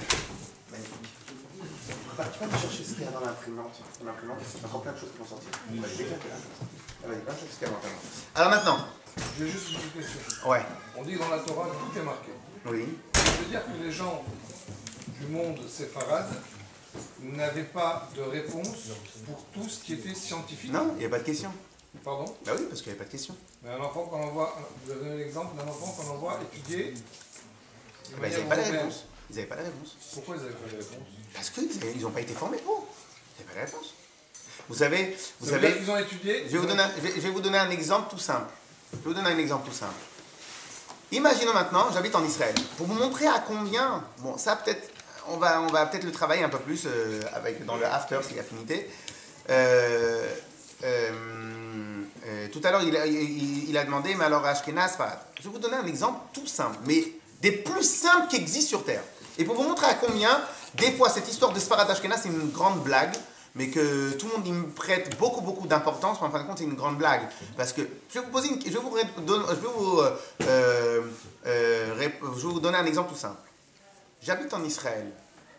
S1: bah, tu vas me chercher ce qu'il y a dans l'imprimante. Dans l'imprimante, il y a encore plein de choses qui vont sortir. Il y a plein de choses qui vont sortir. Alors maintenant.
S5: J'ai juste une question.
S1: Ouais.
S5: On dit dans la Torah que tout est marqué.
S1: Oui.
S5: Ça veut dire que les gens du monde séfarade n'avaient pas de réponse pour tout ce qui était scientifique.
S1: Non, il n'y a pas de question.
S5: Pardon?
S1: Bah oui, parce qu'il n'y avait pas de question.
S5: Mais un enfant qu'on envoie, vous avez donné l'exemple d'un enfant qu'on envoie étudier.
S1: Bah, ils n'avaient pas la réponse. Ils n'avaient pas la réponse.
S5: Pourquoi ils n'avaient pas la réponse?
S1: Parce qu'ils n'ont pas été formés pour. Ils n'avaient pas la réponse. Vous savez, vous
S5: Ça veut dire
S1: savez,
S5: qu'ils ont étudié.
S1: je vais, vous donner un, je, vais, je vais vous donner un exemple tout simple. Je vais vous donner un exemple tout simple. Imaginons maintenant, j'habite en Israël. Pour vous montrer à combien, bon, ça peut-être, on va, on va peut-être le travailler un peu plus euh, avec, dans le after, s'il y a affinité. Euh, euh, euh, tout à l'heure, il, il, il a demandé, mais alors Ashkenaz, Sfarad. Je vais vous donner un exemple tout simple, mais des plus simples qui existent sur Terre. Et pour vous montrer à combien, des fois, cette histoire de Sfarad Ashkenaz, c'est une grande blague, mais que tout le monde y me prête beaucoup, beaucoup d'importance, mais en fin de compte, c'est une grande blague. Parce que je vais vous poser une, je vais vous, donner, je vais vous, euh, euh, euh, je vais vous donner un exemple tout simple. J'habite en Israël.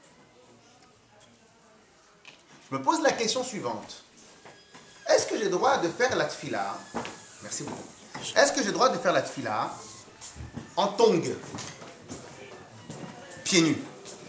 S1: Je me pose la question suivante. Est-ce que j'ai le droit de faire la tfila? Merci beaucoup. Est-ce que j'ai le droit de faire la tfila en tongs? Pieds nus.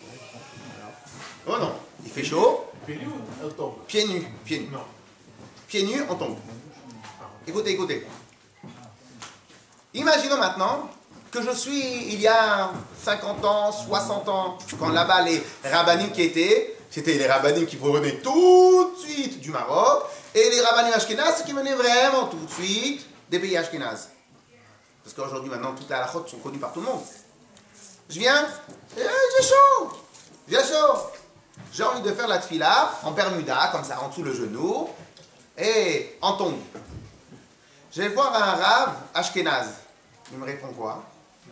S1: Oh non, il fait chaud.
S3: Pieds nus ou en tongs?
S1: Pieds nus, pieds nus.
S3: Non.
S1: Pieds nus en tongs. Écoutez, écoutez. Imaginons maintenant que je suis il y a cinquante ans, soixante ans, quand là-bas les rabbinim qui étaient, c'était les rabbinim qui venaient tout de suite du Maroc, et les rabbinim ashkénazes qui venaient vraiment tout de suite des pays ashkénazes. Parce qu'aujourd'hui, maintenant, toutes les halakhot sont connues par tout le monde. Je viens, et j'ai chaud, j'ai chaud. J'ai envie de faire la tfila en bermuda, comme ça, en dessous le genou, et en tongs. Je vais voir un rave ashkénaze. Il me répond quoi?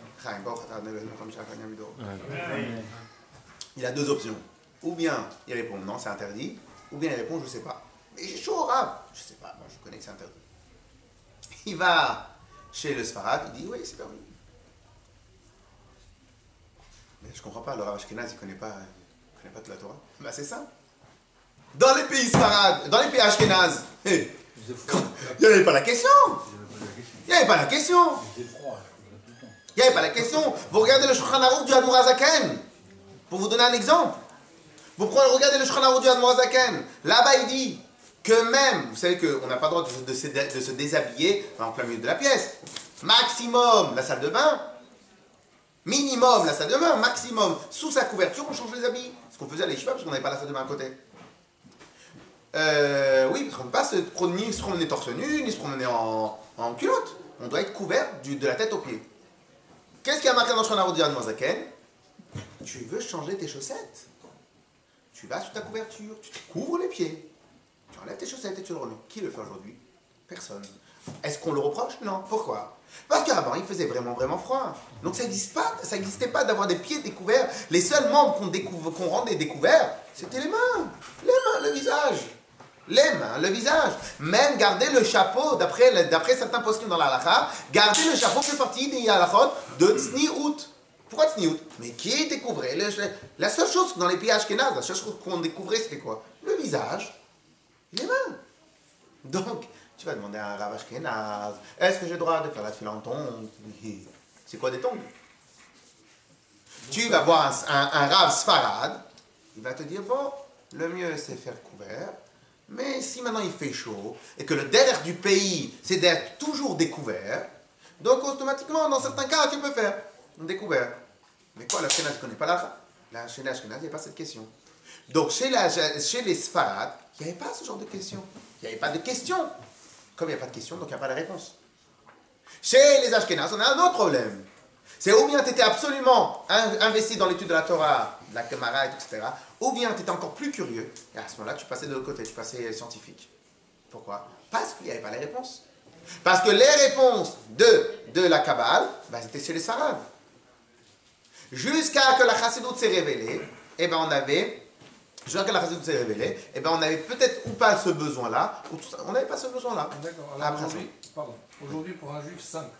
S1: Il a deux options. Ou bien il répond non, c'est interdit, ou bien il répond je sais pas. Mais j'ai chaud, rave. Je sais pas, moi je connais que c'est interdit. Il va chez le Sfarad, il dit oui, c'est permis. Mais je comprends pas, le rave ashkénaze, il connaît pas, il connaît pas toute la Torah. Ben c'est ça. Dans les pays Sfarad, dans les pays ashkénazes, hey, il n'y avait pas la question. Il n'y avait pas la question. Il n'y avait pas la question. Vous regardez le Shulchan Aruch du Admor HaZaken. Pour vous donner un exemple. Vous prenez, regardez le Shulchan Aruch du Admor HaZaken. Là-bas, il dit que même, vous savez qu'on n'a pas le droit de, de, se, de se déshabiller en plein milieu de la pièce. Maximum, la salle de bain. Minimum, la salle de bain. Maximum, sous sa couverture, on change les habits. Ce qu'on faisait à l'Yeshiva, parce qu'on n'avait pas la salle de bain à côté. Euh, oui, parce qu'on ne peut pas se promener, ni se promener torse nu, ni se promener en, en culotte. On doit être couvert du, de la tête aux pieds. Qu'est-ce qu'il y a marqué dans le Shulchan Aruch du Admor HaZaken? Tu veux changer tes chaussettes? Tu vas sous ta couverture, tu te couvres les pieds. Tu enlèves tes chaussettes et tu le remets. Qui le fait aujourd'hui? Personne. Est-ce qu'on le reproche? Non. Pourquoi? Parce qu'avant, il faisait vraiment, vraiment froid. Donc ça n'existe pas, ça n'existait pas d'avoir des pieds découverts. Les seuls membres qu'on découvre, qu'on rendait découverts, c'était les mains. Les mains, le visage. Les mains, le visage. Même garder le chapeau, d'après, d'après certains poskim dans la halakha, garder le chapeau fait partie des halakhot de tzniut. Pourquoi tzniut? Mais qui découvrait le, la seule chose dans les pays ashkénazes, la seule chose qu'on découvrait, c'était quoi? Le visage et les mains. Donc, tu vas demander à un rav ashkénaze, est-ce que j'ai le droit de faire la tefila en tongs? C'est quoi des tongs? Tu vas voir un, un, un rav sfarad, il va te dire, bon, le mieux c'est faire couvert. Mais si maintenant il fait chaud, et que le derrière du pays, c'est d'être toujours découvert, donc automatiquement, dans certains cas, tu peux faire découvert. Mais quoi, l'Ashkenaz ne connaît pas la La Ashkenaz, il n'y a pas cette question. Donc chez, la, chez les Sfarad, il n'y avait pas ce genre de question. Il n'y avait pas de question. Comme il n'y a pas de question, donc il n'y a pas de réponse. Chez les Ashkenaz, on a un autre problème. C'est ou bien tu étais absolument investi dans l'étude de la Torah, de la Gemara, et cetera, ou bien tu étais encore plus curieux, et à ce moment-là, tu passais de l'autre côté, tu passais scientifique. Pourquoi? Parce qu'il n'y avait pas les réponses. Parce que les réponses de, de la Kabbale, bah, c'était chez les Sfarad. Jusqu'à que la Chassidoute s'est révélée, eh ben on avait, je vois que la chassidoute s'est révélée, eh ben on avait peut-être ou pas ce besoin-là, ou tout ça, on n'avait pas ce besoin-là.
S5: D'accord. Alors
S1: Après
S5: aujourd'hui, pardon. Aujourd'hui, pour un juif simple,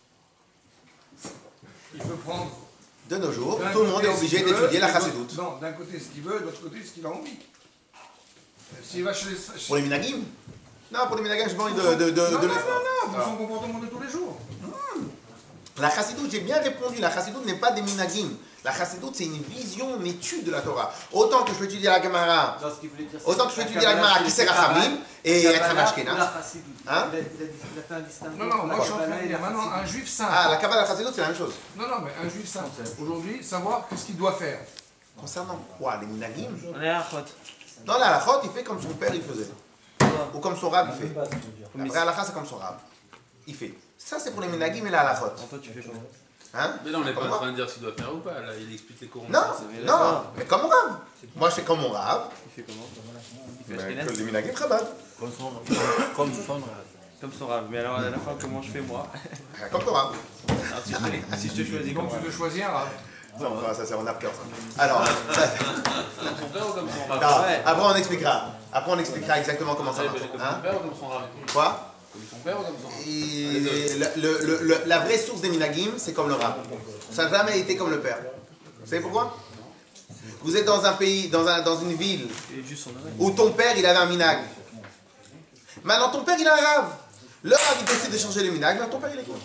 S5: il peut prendre.
S1: De nos jours,
S5: d'un
S1: tout le monde
S5: côté
S1: est obligé
S5: ce qu'il
S1: d'étudier
S5: veut,
S1: la
S5: et l'autre-
S1: chassidoute.
S5: Non, d'un côté ce qu'il veut, de l'autre côté ce qu'il a envie. S'il va chez les. chez-
S1: Pour les minagim? Non, pour les minagim, j'ai pas envie de... de, de,
S5: non,
S1: de
S5: non,
S1: le-
S5: non, non, pour
S1: Alors,
S5: son comportement de tous les jours.
S1: la chassidoute, j'ai bien répondu, la chassidoute n'est pas des minagim. La chassidoute, c'est une vision, une étude de la Torah. Autant que je peux étudier la Gemara,
S6: Non, ce qu'il voulait dire, c'est
S1: autant que je peux
S6: la
S1: étudier la
S6: Kabbalah
S1: Gemara
S6: chez
S1: qui sert
S6: les
S1: à Khamim et
S6: Kabbalah
S1: être un
S6: ou la
S1: Ashkenaz.
S6: Chassidoute.
S1: Hein?
S6: il, a, il, a, il a fait un distinguo.
S5: Non, non,
S6: entre
S5: moi
S6: la
S5: je suis en train
S6: Kabbalah
S5: de
S6: et
S5: dire
S6: la
S5: maintenant un
S6: Chassidoute.
S5: juif simple.
S1: Ah, la Kabbalah et la chassidoute, c'est la même chose.
S5: Non, non, mais un juif simple. Aujourd'hui, savoir qu'est-ce qu'il doit faire.
S1: Concernant quoi? Les minagim?
S4: Les halachot.
S1: Dans la halachot, il fait comme son père il faisait. Ou comme son rab il fait. La vraie halakha, c'est comme son rab. Il fait. Ça, c'est pour les minagim et la halachot.
S4: Toi, tu fais comment?
S1: Hein?
S7: Mais là, on n'est pas
S1: Comme
S7: en
S1: moi.
S7: train de dire s'il doit faire ou pas. Là, il explique les courants.
S1: Non,
S4: c'est
S1: non,
S4: d'accord.
S1: mais comme mon rab. Moi, je fais comme mon rab.
S4: Il fait comment? Il fait
S1: Mais
S4: Ashkenaz
S1: que les minagim Chabad.
S4: Comme son Comme son Comme son rave. Mais alors, à la fin, comment je fais moi?
S1: Ah, Comme ton rab.
S4: Alors, si, je- si je te choisis
S5: Donc
S4: comment?
S5: tu te choisis un rab.
S1: Non, enfin, ça, c'est en after, ça. Alors,
S7: Comme son père ou comme son rave?
S1: non,
S4: Ouais.
S1: après, on expliquera. Après, on expliquera exactement comment ça
S7: Ouais,
S1: marche.
S7: mais Comme
S1: Hein?
S7: son père ou comme son rave?
S1: Quoi?
S7: Comme son père ou comme son rave?
S1: Et le- le- le- le- la vraie source des minagim, c'est comme le rab. Ça n'a jamais été comme le père. Vous savez pourquoi? Vous êtes dans un pays, dans, un, dans une ville,
S4: Il est juste son oreille.
S1: où ton père, il avait un minag. Maintenant, ton père, il a un rave. Le rave, il décide de changer le minag, mais ton père, il écoute.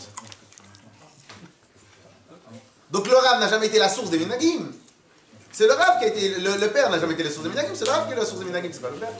S1: Donc le rave n'a jamais été la source des minagim. C'est le rave qui a été... Le, le père n'a jamais été la source des minagim, c'est le rave qui est la source des minagim, c'est pas le père.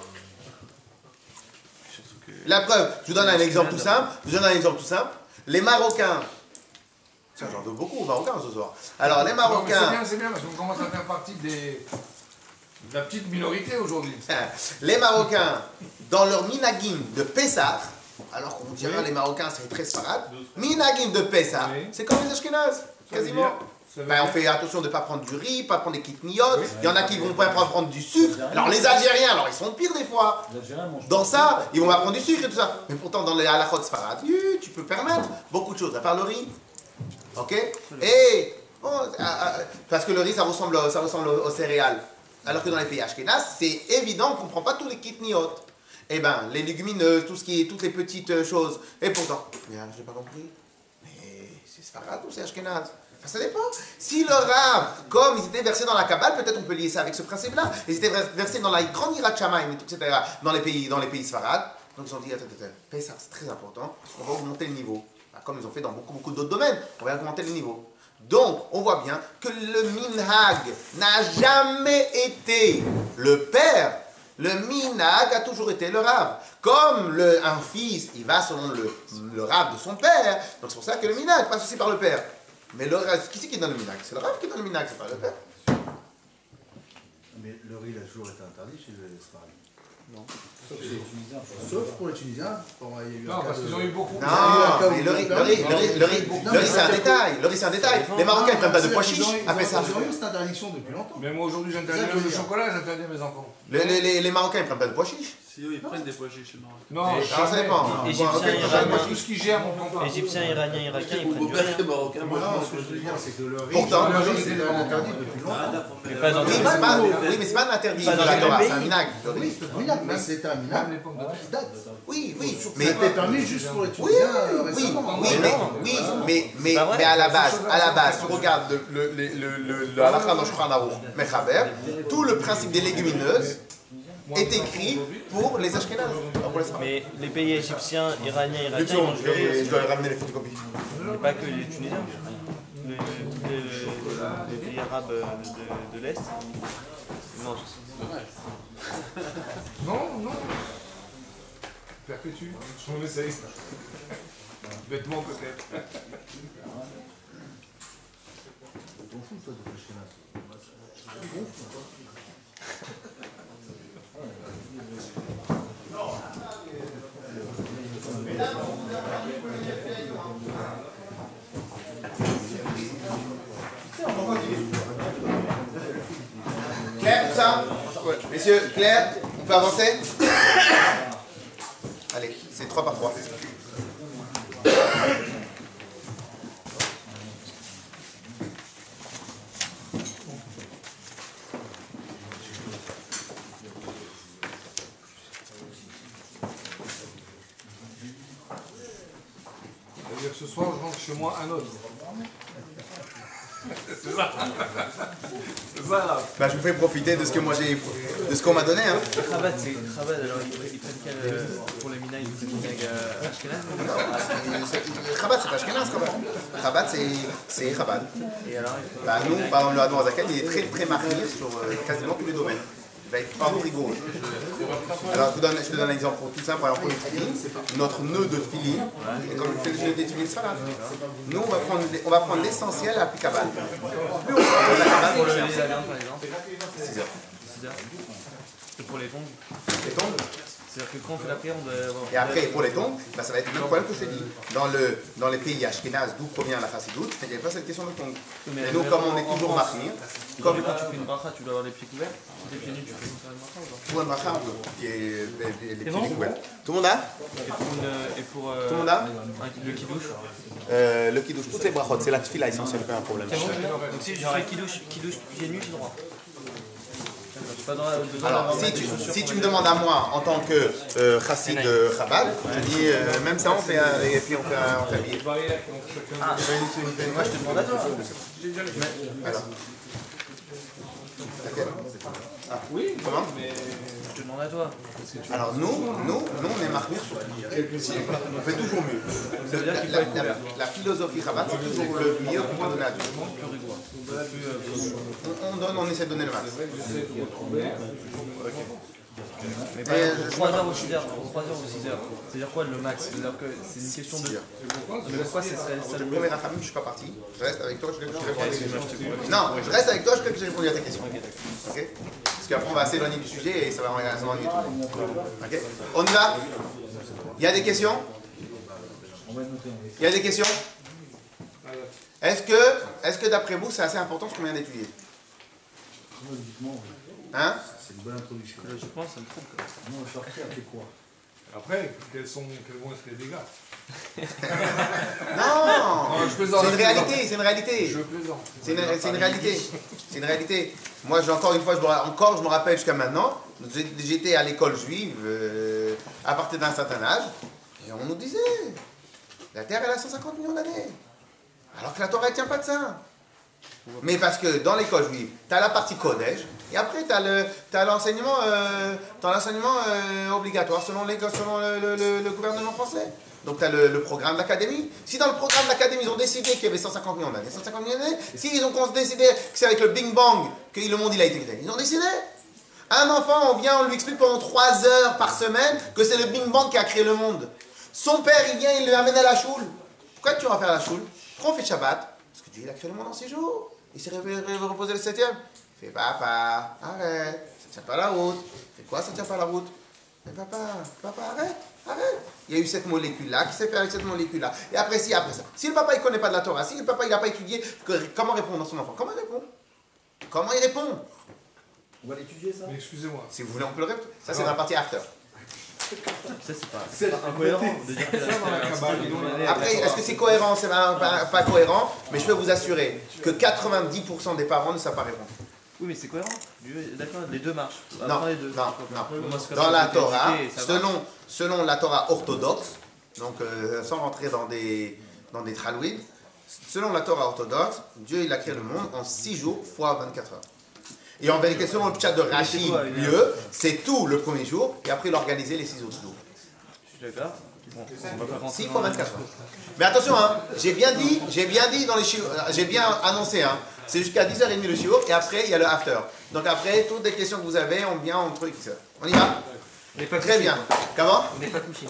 S1: La preuve, je vous donne un exemple tout simple. Je vous donne un exemple tout simple. Les Marocains... Tiens, j'en veux beaucoup aux Marocains ce soir. Alors, les
S5: Non, mais c'est
S1: Marocains...
S5: bien, c'est bien, parce qu'on commence à faire partie des... de la petite minorité aujourd'hui.
S1: Les Marocains, dans leur minagim de Pessah, alors qu'on dirait les Marocains c'est très sfarad, minagim de Pessah,
S5: Oui.
S1: c'est comme les Ashkénazes,
S5: Ça veut
S1: quasiment.
S5: dire- ça veut
S1: Ben, on
S5: dire-
S1: fait attention de ne pas prendre du riz, pas prendre des kitniotes, il y en a qui vont pas prendre, prendre du sucre. Alors les Algériens, alors ils sont pires des fois. Dans ça, ils vont pas prendre du sucre et tout ça. Mais pourtant dans les halachot sfarad, oui, tu peux permettre beaucoup de choses, à part le riz. Ok? Et, bon, ah, ah, parce que le riz ça ressemble, ça ressemble aux aux céréales. Alors que dans les pays ashkénazes, c'est évident qu'on ne prend pas tous les kitniotes. Eh ben, les légumineuses, tout ce qui est, toutes les petites euh, choses. Et pourtant, mais euh, j'ai pas compris. Mais c'est sfarad ou c'est ashkénaz? Enfin, ça dépend. Si le rave, comme ils étaient versés dans la Kabbale, peut-être on peut lier ça avec ce principe-là. Ils étaient vers- versés dans la grande Hirat Shamayim, et tout, et cetera, dans les pays, dans les pays sfarad. Donc ils ont dit, attends, attends, Pessah, c'est très important, on va augmenter le niveau. Bah, comme ils ont fait dans beaucoup, beaucoup d'autres domaines, on va augmenter le niveau. Donc, on voit bien que le minhag n'a jamais été le père. Le minhag a toujours été le rave. Comme le, un fils, il va selon le, le rave de son père. Donc c'est pour ça que le minhag passe aussi par le père. Mais le rave, qui c'est qui donne le minhag? C'est le rave qui donne le minhag, c'est pas le père.
S3: Mais le riz, il a toujours été interdit chez les Sfarades.
S4: Non.
S3: Sauf chez les Tunisiens. Sauf pour les Tunisiens. Bon, il y a eu un
S5: Non,
S3: cas
S5: parce
S3: de-
S5: qu'ils ont eu beaucoup.
S1: Non, mais le riz, le riz, le riz, le riz, le riz, c'est un détail. Le riz, c'est un détail. Les Marocains, ils prennent pas de pois chiches après ça.
S3: Ils ont eu cette interdiction depuis longtemps.
S5: Mais moi aujourd'hui j'interdis
S3: Ça, je
S5: même
S3: veux
S5: le
S3: dire.
S5: chocolat, j'interdis à mes enfants.
S1: Les, les, les, les Marocains, ils prennent pas de pois chiches.
S7: Si eux, ils prennent des pois chiches chez le Maroc.
S5: Non,
S1: Alors ça
S5: jamais.
S1: dépend.
S5: Non.
S4: Égyptiens,
S1: Bon, ok,
S4: Iraniens.
S5: Moi, tout ce qui gère mon compte.
S4: Égyptiens, Iraniens, Irakiens, ils prennent du
S7: Beau-père
S4: riz.
S7: est marocain, moi
S3: Non,
S7: je
S3: ce que je veux dire, c'est que le riz,
S1: Pourtant,
S3: le
S5: le
S3: riz,
S5: riz,
S3: c'est
S5: c'est
S3: interdit depuis longtemps.
S4: Mais pas dans
S1: Oui,
S4: tous
S1: mais
S4: les
S1: c'est pas,
S4: pays.
S1: oui, mais c'est pas un interdit
S4: Pas dans
S1: dans la
S4: tous les
S1: Torah,
S4: pays.
S1: c'est un minhag. le riz.
S3: Oui, c'est un minhag, mais c'était un minhag.
S5: Même les pommes de terre.
S3: Date.
S1: Oui, oui,
S3: Ça
S1: mais
S3: a été permis juste pour les
S1: oui,
S3: Tunisiens euh,
S1: oui,
S3: récemment.
S1: oui,
S4: Mais
S1: mais,
S4: non.
S1: oui, mais, mais,
S4: pas vrai.
S1: mais à la base, à la base, tu regardes le, le, le, le, le halakha dans Shulchan Aruch, Mechaber, tout le principe des légumineuses est écrit pour les Ashkénazes, pas pour les Sfarades.
S4: Mais les pays égyptiens, Iraniens,
S1: Mais
S4: Irakiens,
S1: tu
S4: ils mangent
S1: je
S4: du riz
S1: dois-
S4: aussi.
S1: je dois ramener les photocopies.
S4: Mais pas que les Tunisiens. Les, les- les pays arabes de, de l'Est. Non,
S7: Dommage.
S5: Non, non. Perpétue. On essaye. Bêtement peut-être.
S3: T'en fous, toi, de Ashkenaz.
S1: Claire, tout ça? Messieurs, Claire, on peut avancer? Allez, c'est trois par trois.
S5: rentre chez moi un autre. C'est ça. C'est ça là.
S1: Bah, je vous fais profiter de ce que moi j'ai, de ce qu'on m'a donné. Hein.
S4: Cravate, c'est Cravate, alors ils, ils prennent quel, euh, pour les minaïs, ils prennent quel euh, Ashkenaz?
S1: Chabad, c'est pas Ashkenaz, Chabad. Chabad, c'est, c'est Chabad.
S4: Et alors,
S1: Bah, nous, par exemple, le Hadon Azaken, il est très très marqué sur euh, quasiment tous les domaines. Il va être pas rigoureux. Alors, je te donne, je te donne un exemple pour tout simple. Par exemple, pour le tefillin, notre nœud de tefillin, et comme on fait le nœud des tefillin sfarad. Nous, on va prendre, on va prendre l'essentiel à appliquer Kabbalah. Plus on se rapproche de la Kabbalah,
S4: pour le
S1: plus
S4: lever
S1: c'est
S4: la viande par exemple,
S1: six heures.
S4: six heures. Et pour les tombes,
S1: Les tombes.
S4: c'est-à-dire que quand on fait la prière, on doit avoir.
S1: Et après, pour les tombes, bah, ça va être le même problème que je t'ai dit. Dans, le, dans les pays ashkénazes, d'où provient la chassidoute, il n'y avait pas cette question de tombe. Et nous, comme on est toujours marqués, comme
S4: Quand tu fais une bracha, tu dois avoir les pieds couverts. Si t'es pieds nus, tu peux faire une bracha ou pas?
S1: pour un bracha, on peut. Et les, les pieds découverts. Tout le monde a
S4: Et pour, une, et pour euh,
S1: Tout le monde a
S4: un- le kidouche.
S1: euh, Le kiddush, toutes les brachot, c'est la tefila essentielle, pas un problème.
S4: Donc si je fais kidouche, kidouche pieds nus, j'ai droit. J'ai pas droit- besoin
S1: Alors,
S4: d'avoir
S1: si
S4: des
S1: tu,
S4: chaussures
S1: si
S4: pour
S1: tu
S4: les-
S1: me demandes à moi, en tant que euh, chassid de Chabad, je dis, euh, même ça, on fait, un- et puis on fait, un- on fait habiller.
S4: Ah, moi je te demande à toi.
S1: Alors. Laquelle Ah, oui, comment
S4: Je te demande à toi.
S1: Alors nous, nous, nous, on est marqués sur on fait toujours mieux. Le- la, la- la- la philosophie Chabad, c'est toujours le mieux qu'on peut donner à Dieu. On, on donne, on essaie de donner le max.
S4: Mais par exemple, pour trois heures ou six heures, pour trois heures ou six heures, c'est-à-dire quoi le max? C'est-à-dire que c'est une question de.
S1: Six heures.
S4: Mais pourquoi ce serait ça
S1: Le
S4: le
S1: premier famille, je suis pas parti. Je reste avec toi, je réponds à tes questions. Non, je reste avec toi, je que j'ai répondu à tes questions. Ok. Parce qu'après on va s'éloigner du sujet et ça va s'éloigner tout le monde. Ok. On y va. Il y a des questions? Il y a des questions? Est-ce que, est-ce que d'après vous, c'est assez important ce qu'on vient d'étudier? Hein?
S3: C'est une bonne introduction.
S4: Je pense que ça me trompe. quoi.
S3: Non, le sorcier a fait quoi?
S5: Après, quels, sont, quels vont être les dégâts?
S1: Non,
S5: Non, je plaisante,
S1: c'est une
S5: je plaisante.
S1: réalité, c'est une réalité.
S5: Je plaisante.
S1: C'est une, c'est une réalité. C'est une réalité. Moi, j'ai encore une fois, je me, ra- encore, je me rappelle jusqu'à maintenant, j'ai- j'étais à l'école juive euh, à partir d'un certain âge, et on nous disait, la Terre, elle a cent cinquante millions d'années. Alors que la Torah, elle tient pas de ça. Mais parce que dans l'école juive, tu as la partie collège, et après tu as l'enseignement euh, t'as l'enseignement euh, obligatoire selon, les, selon le, le- le- le gouvernement français. Donc tu as le, le programme de l'académie. Si dans le programme de l'académie, ils ont décidé qu'il y avait cent cinquante millions d'années, cent cinquante millions d'années, s'ils ont décidé que c'est avec le Big Bang que le monde il a été créé, ils ont décidé. Un enfant, on vient, on lui explique pendant trois heures par semaine que c'est le Big Bang qui a créé le monde. Son père, il vient, il le amène à la choule. Pourquoi tu vas faire la choule? Pourquoi on fait Shabbat? Parce que Dieu, il a créé le monde en six jours. Il s'est reposé le septième. Il fait, papa, arrête, ça tient pas la route. Il fait quoi, ça tient pas la route? Mais papa, papa, arrête, arrête. Il y a eu cette molécule-là, qui s'est fait avec cette molécule-là. Et après, si, après ça. Si le papa, il connaît pas de la Torah, si le papa, il n'a pas étudié, que- comment répondre à son enfant? Comment il répond? Comment il répond?
S3: On va l'étudier ça?
S5: Mais excusez-moi.
S1: Si vous voulez, on peut le répondre. Ça, c'est dans la partie after.
S4: Ça, c'est pas, c'est pas incohérent de dire que
S5: Ça, dans la Kabbale,
S1: Après, est-ce que c'est cohérent? C'est pas, pas- pas cohérent, mais je peux vous assurer que quatre-vingt-dix pour cent des parents ne savent pas répondre.
S4: Oui, mais c'est cohérent. Dieu- D'accord, les deux marchent.
S1: Non,
S4: Apprends les deux.
S1: non, non.
S4: Moi, c'est comme
S1: Dans
S4: ça
S1: la
S4: que j'ai été
S1: Torah,
S4: éduqué, ça marche.
S1: selon, selon la Torah orthodoxe, donc euh, sans rentrer dans des, dans des tralouides, selon la Torah orthodoxe, Dieu il a créé le monde en six jours fois vingt-quatre heures. Et en vérité, selon le chat de Rashi,
S4: quoi, une
S1: mieux, c'est tout le premier jour, et après il a organisé les six autres jours.
S4: Je suis d'accord. Bon, on va pas rentrer
S1: six
S4: dans
S1: fois
S4: la-
S1: vingt-quatre heures. Mais attention, hein, j'ai bien dit, j'ai bien dit dans les shiur- euh, j'ai bien annoncé, hein, c'est jusqu'à dix heures trente le shiur, et après il y a le after. Donc après, toutes les questions que vous avez, on vient entre X heures. On y va?
S4: On n'est pas
S1: Très
S4: couché.
S1: bien. Comment?
S4: On n'est pas couché.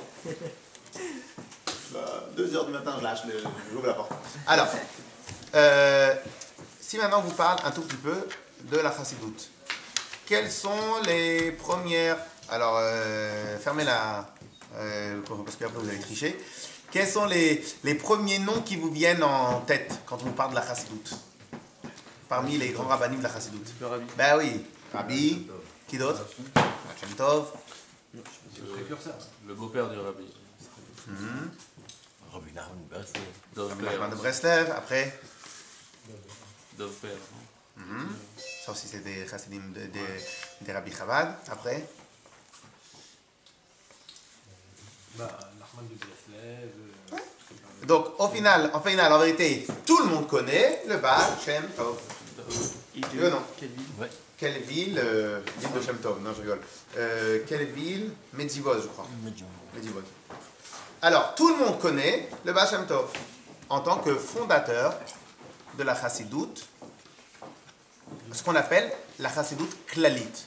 S1: deux heures du matin, je lâche, le- j'ouvre la porte. Alors, euh, si maintenant on vous parle un tout petit peu de la chassidoute, quelles sont les premières... Alors, euh, fermez la... euh, parce qu'après vous allez tricher. Quels sont les, les premiers noms qui vous viennent en tête quand on vous parle de la chassidoute? Parmi les grands rabbinim de la chassidoute.
S4: Le rabbi.
S1: Ben oui, Rabbi, qui d'autre? Hachem Tov.
S3: C'est le précurseur.
S7: Le beau-père du rabbi.
S1: Mhm.
S8: Rabbi Nahum Breslev.
S7: Dov
S1: Nachman de
S7: Père.
S1: Breslev, après.
S7: Dov Père.
S1: Mhm. Ça aussi, c'est des chassidim de, de, des Rabbi Chabad. Après,
S3: Bah, Nachman de Breslev. euh,
S1: Donc, au final, en final, en vérité, tout le monde connaît le Baal Shem Tov.
S4: Il était
S1: Oui ou
S4: où
S1: non?
S4: Quelle ville?
S8: Ouais.
S1: Quelle ville euh, Ville de Shem Tov, non, je rigole. Euh, quelle ville? Medjivod, je crois. Medjivod. Alors, tout le monde connaît le Baal Shem Tov en tant que fondateur de la Chassidoute, ce qu'on appelle la Chassidoute Klalite.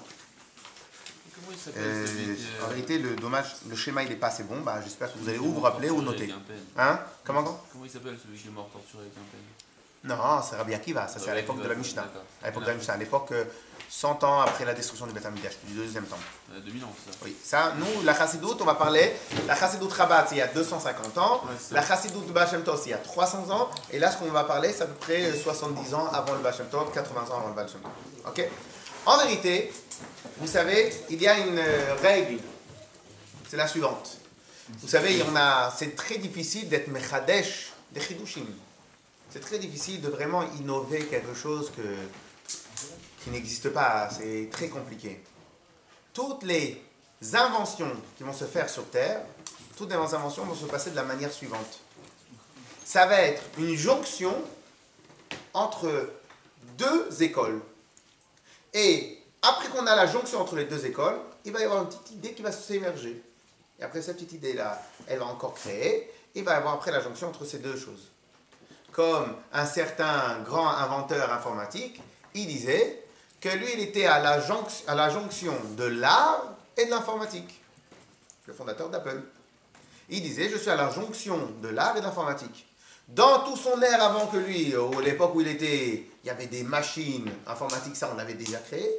S7: Comment il s'appelle
S1: Euh,
S7: celui qui,
S1: en
S7: euh,
S1: vérité, le dommage, le schéma il n'est pas assez bon. Bah, j'espère que vous allez ou vous rappeler ou noter.
S7: avec un peigne.
S1: Hein? Comment comment
S7: Comment il s'appelle celui qui est mort torturé avec un peigne?
S1: Non, c'est Rabbi Akiva. Ça, c'est à
S7: Rabbi
S1: l'époque de
S7: Akiva,
S1: la Mishnah.
S7: d'accord.
S1: À l'époque de la Mishnah. À l'époque, euh, cent ans après la destruction du Beth Amikdash, du deuxième temple.
S7: Euh, deux mille ans, c'est ça.
S1: Oui, ça, nous, la Chassidoute, on va parler. La Chassidoute Rabat, c'est il y a deux cent cinquante ans.
S7: Ouais, c'est ça.
S1: La Chassidoute Baal Shem Tov, c'est il y a trois cents ans. Et là, ce qu'on va parler, c'est à peu près soixante-dix ans avant le Baal Shem Tov, quatre-vingts ans avant le Baal Shem Tov. Ok? En vérité, vous savez, il y a une euh, règle. C'est la suivante. Vous savez, on a, c'est très difficile d'être mechadesh des chidushim. C'est très difficile de vraiment innover quelque chose que, qui n'existe pas. C'est très compliqué. Toutes les inventions qui vont se faire sur Terre, toutes les inventions vont se passer de la manière suivante. Ça va être une jonction entre deux écoles. Et après qu'on a la jonction entre les deux écoles, il va y avoir une petite idée qui va s'émerger. Et après cette petite idée-là, elle va encore créer. Il va y avoir après la jonction entre ces deux choses. Comme un certain grand inventeur informatique, il disait que lui, il était à la, jonction, à la jonction de l'art et de l'informatique. Le fondateur d'Apple. Il disait, je suis à la jonction de l'art et de l'informatique. Dans tout son ère avant que lui, à l'époque où il était, il y avait des machines informatiques, ça on l'avait déjà créé.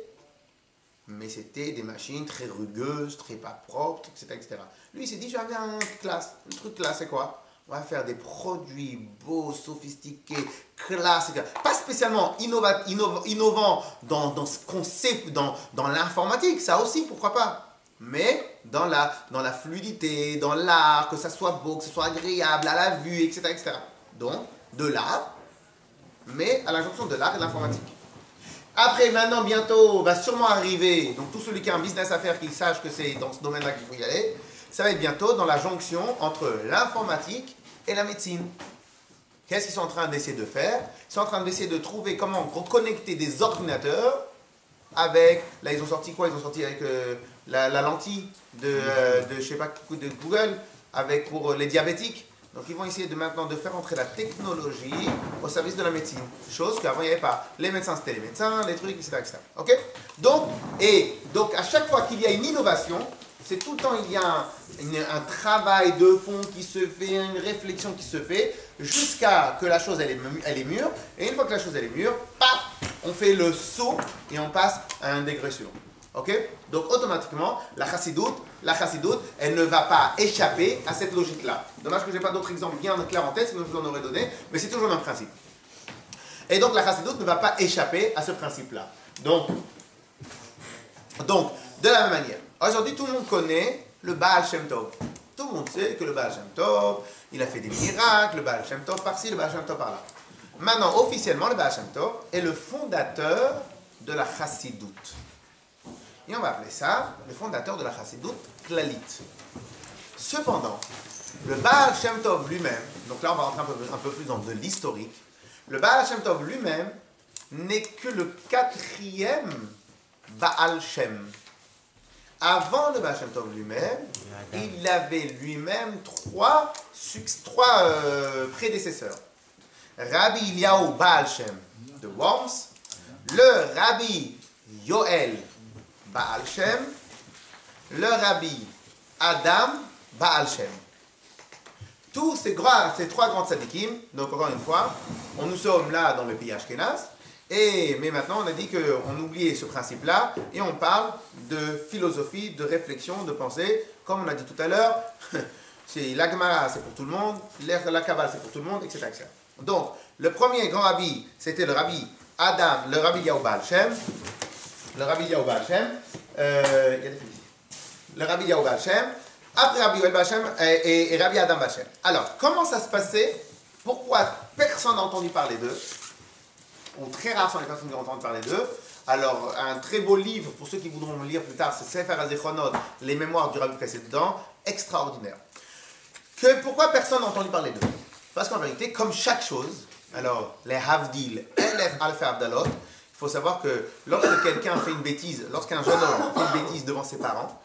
S1: Mais c'était des machines très rugueuses, très pas propres, et cetera et cetera. Lui, il s'est dit, j'avais un classe. Le truc là, c'est quoi? On va faire des produits beaux, sophistiqués, classe, et cetera. Pas spécialement innova, innov, innovants dans, dans ce qu'on sait, dans, dans l'informatique, ça aussi, pourquoi pas. Mais dans la, dans la fluidité, dans l'art, que ça soit beau, que ça soit agréable à la vue, et cetera et cetera. Donc, de l'art, mais à la jonction de l'art et de l'informatique. Après, maintenant, bientôt, va sûrement arriver, donc tout celui qui a un business à faire, qu'il sache que c'est dans ce domaine-là qu'il faut y aller, ça va être bientôt dans la jonction entre l'informatique et la médecine. Qu'est-ce qu'ils sont en train d'essayer de faire? Ils sont en train d'essayer de trouver comment reconnecter des ordinateurs avec, là ils ont sorti quoi? Ils ont sorti avec euh, la, la lentille de, euh, de, je sais pas, de Google, avec pour les diabétiques. Donc ils vont essayer de maintenant de faire entrer la technologie au service de la médecine. Chose qu'avant il n'y avait pas. Les médecins c'était les médecins, les trucs, et cetera et cetera. Ok? Donc, et donc à chaque fois qu'il y a une innovation, c'est tout le temps il y a un, une, un travail de fond qui se fait, une réflexion qui se fait, jusqu'à que la chose elle est, elle est mûre. Et une fois que la chose elle est mûre, paf, on fait le saut et on passe à un degré suivant. Ok? Donc automatiquement, la chassidoute, la chassidoute, elle ne va pas échapper à cette logique-là. Dommage que je n'ai pas d'autres exemples bien clairs en tête, sinon je vous en aurais donné, mais c'est toujours le même principe. Et donc la chassidoute ne va pas échapper à ce principe-là. Donc, donc, de la même manière, aujourd'hui tout le monde connaît le Baal Shem Tov. Tout le monde sait que le Baal Shem Tov, il a fait des miracles, le Baal Shem Tov par-ci, le Baal Shem Tov par-là. Maintenant, officiellement, le Baal Shem Tov est le fondateur de la chassidoute. Et on va appeler ça le fondateur de la chassidoute Klalite. Cependant, le Baal Shem Tov lui-même, donc là on va rentrer un peu, un peu plus dans de l'historique, le Baal Shem Tov lui-même n'est que le quatrième Baal Shem. Avant le Baal Shem Tov lui-même, il avait lui-même trois, trois euh, prédécesseurs. Rabbi Eliyahu Baal Shem de Worms, le Rabbi Yoel Baal Shem, le Rabbi Adam Baal Shem. Tous ces, grands, ces trois grands tzadikim, donc encore une fois, on nous sommes là dans le pays Ashkenaz, et, mais maintenant on a dit qu'on oubliait ce principe-là, et on parle de philosophie, de réflexion, de pensée, comme on a dit tout à l'heure, c'est la Gemara c'est pour tout le monde, la Kabbale c'est pour tout le monde, et cetera et cetera. Donc, le premier grand rabbi, c'était le Rabbi Adam, le Rabbi Eliyahu Baal Shem, le Rabbi Eliyahu Baal Shem, euh, il y a des filles ici. Le Rabbi Eliyahu Baal Shem, après Rabbi Yoel Baal Shem et, et, et Rabbi Adam Baal Shem. Alors, comment ça se passait? Pourquoi personne n'a entendu parler d'eux? Ou très rares sont les personnes qui ont entendu parler d'eux. Alors, un très beau livre, pour ceux qui voudront le lire plus tard, c'est Sefer HaZichronot, les mémoires du Rabbi précédent, extraordinaire. Que, pourquoi personne n'a entendu parler d'eux? Parce qu'en vérité, comme chaque chose, alors les havdil, elef alfa avdalot, il faut savoir que lorsque quelqu'un fait une bêtise, lorsqu'un jeune homme fait une bêtise devant ses parents,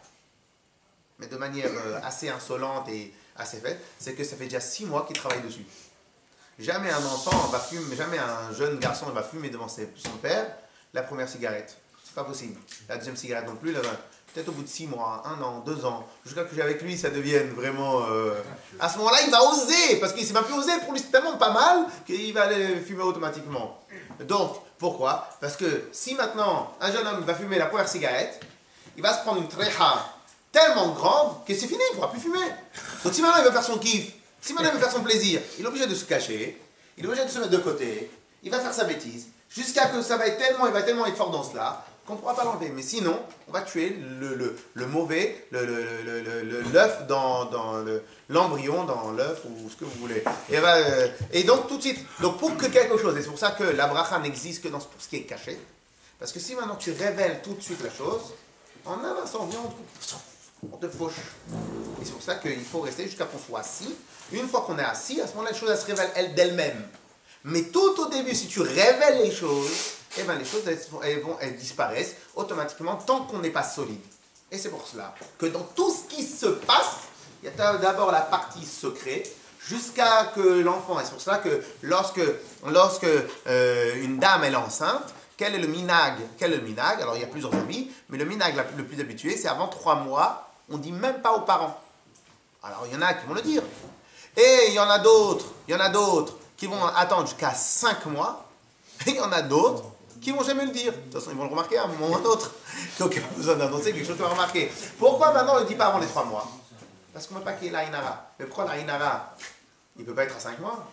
S1: mais de manière euh, assez insolente et assez faite, c'est que ça fait déjà six mois qu'il travaille dessus. Jamais un enfant va fumer, jamais un jeune garçon va fumer devant ses, son père la première cigarette. C'est pas possible. La deuxième cigarette non plus, là, peut-être au bout de six mois, un an, deux ans, jusqu'à que avec lui ça devienne vraiment... Euh... À ce moment-là, il va oser, parce qu'il ne s'est pas plus osé, pour lui c'est tellement pas mal qu'il va aller fumer automatiquement. Donc, pourquoi? Parce que si maintenant un jeune homme va fumer la première cigarette, il va se prendre une tréha tellement grande que c'est fini, il ne pourra plus fumer. Donc si maintenant il veut faire son kiff, si maintenant il veut faire son plaisir, il est obligé de se cacher, il est obligé de se mettre de côté, il va faire sa bêtise, jusqu'à que ça va être tellement, il va tellement être fort dans cela, qu'on ne pourra pas l'enlever. Mais sinon, on va tuer le, le, le mauvais, le, le, le, le, le, l'œuf dans, dans le, l'embryon, dans l'œuf, ou ce que vous voulez. Et, va, euh, et donc, tout de suite, donc pour que quelque chose, et c'est pour ça que la bracha n'existe que dans tout ce qui est caché, parce que si maintenant tu révèles tout de suite la chose, en un instant, viens, on te fauche. Et c'est pour ça qu'il faut rester jusqu'à qu'on soit assis. Une fois qu'on est assis, à ce moment-là, les choses elles se révèlent elles d'elles-mêmes. Mais tout au début, si tu révèles les choses, eh bien les choses elles, elles, vont, elles disparaissent automatiquement tant qu'on n'est pas solide. Et c'est pour cela que dans tout ce qui se passe, il y a d'abord la partie secrète jusqu'à que l'enfant, et c'est pour cela que lorsque, lorsque euh, une dame elle est enceinte, quel est le minag? Quel est le minag? Alors il y a plusieurs avis, mais le minag le plus habitué, c'est avant trois mois, on ne dit même pas aux parents. Alors il y en a qui vont le dire. Et il y en a d'autres, il y en a d'autres qui vont attendre jusqu'à cinq mois, et il y en a d'autres qui ne vont jamais le dire. De toute façon, ils vont le remarquer à un moment ou à un autre. Donc il n'y a pas besoin d'annoncer quelque chose qu'on va remarquer. Pourquoi maintenant on ne le dit pas avant les trois mois? Parce qu'on ne veut pas qu'il y ait l'Aïnara. Mais pourquoi l'Aïnara, il ne peut pas être à cinq mois?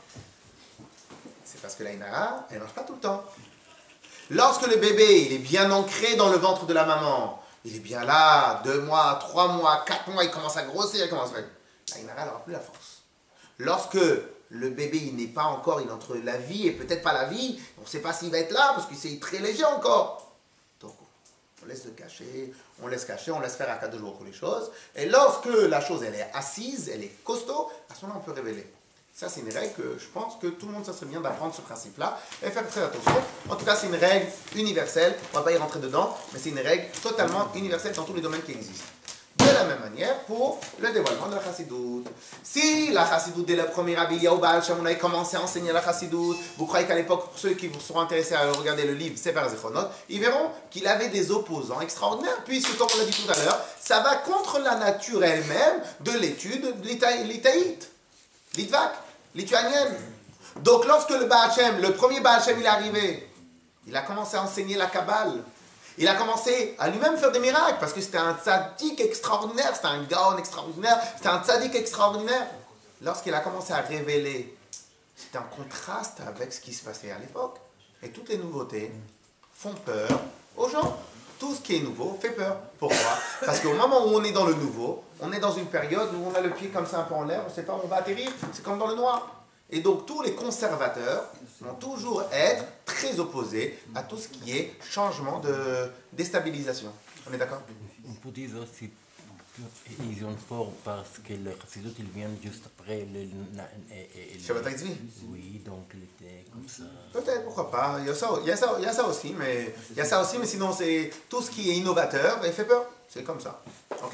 S1: C'est parce que l'Aïnara, elle ne marche pas tout le temps. Lorsque le bébé il est bien ancré dans le ventre de la maman, il est bien là, deux mois, trois mois, quatre mois, il commence à grossir, il commence à... l'Aïnara n'aura plus la force. Lorsque le bébé il n'est pas encore, il est entre la vie et peut-être pas la vie, on ne sait pas s'il va être là parce qu'il est très léger encore. Donc on laisse le cacher, on laisse cacher, on laisse faire à quatre jours pour les choses. Et lorsque la chose elle est assise, elle est costaud, à ce moment-là on peut révéler. Ça, c'est une règle que je pense que tout le monde, ça serait bien d'apprendre ce principe-là et faire très attention. En tout cas, c'est une règle universelle. On ne va pas y rentrer dedans, mais c'est une règle totalement universelle dans tous les domaines qui existent. De la même manière, pour le dévoilement de la chassidoute. Si la chassidoute, dès le premier Rabbi Eliyahu Baal Shem, on avait commencé à enseigner la chassidoute, vous croyez qu'à l'époque, pour ceux qui vous seront intéressés à regarder le livre Sefer Zechronot, ils verront qu'il avait des opposants extraordinaires, puisque, comme on l'a dit tout à l'heure, ça va contre la nature elle-même de l'étude de l'Itaïte, l'Itvak. Lituanienne. Donc lorsque le Baal Shem, le premier Baal Shem il est arrivé, il a commencé à enseigner la Kabbale. Il a commencé à lui-même faire des miracles parce que c'était un tzaddik extraordinaire, c'était un gaon extraordinaire, c'était un tzaddik extraordinaire. Lorsqu'il a commencé à révéler, c'était en contraste avec ce qui se passait à l'époque. Et toutes les nouveautés font peur aux gens. Tout ce qui est nouveau fait peur. Pourquoi? Parce qu'au moment où on est dans le nouveau, on est dans une période où on a le pied comme ça un peu en l'air, on ne sait pas où on va atterrir, c'est comme dans le noir. Et donc tous les conservateurs vont toujours être très opposés à tout ce qui est changement de déstabilisation. On est d'accord?
S8: On peut dire aussi qu'ils ont peur parce que le chassidut il vient juste après le...
S1: Shabbat HaTzvi.
S8: Oui, donc il était comme ça.
S1: Peut-être, pourquoi pas. Il y a ça, il y a ça, il y a ça aussi, mais il y a ça aussi, mais sinon c'est tout ce qui est innovateur et fait peur. C'est comme ça. Ok?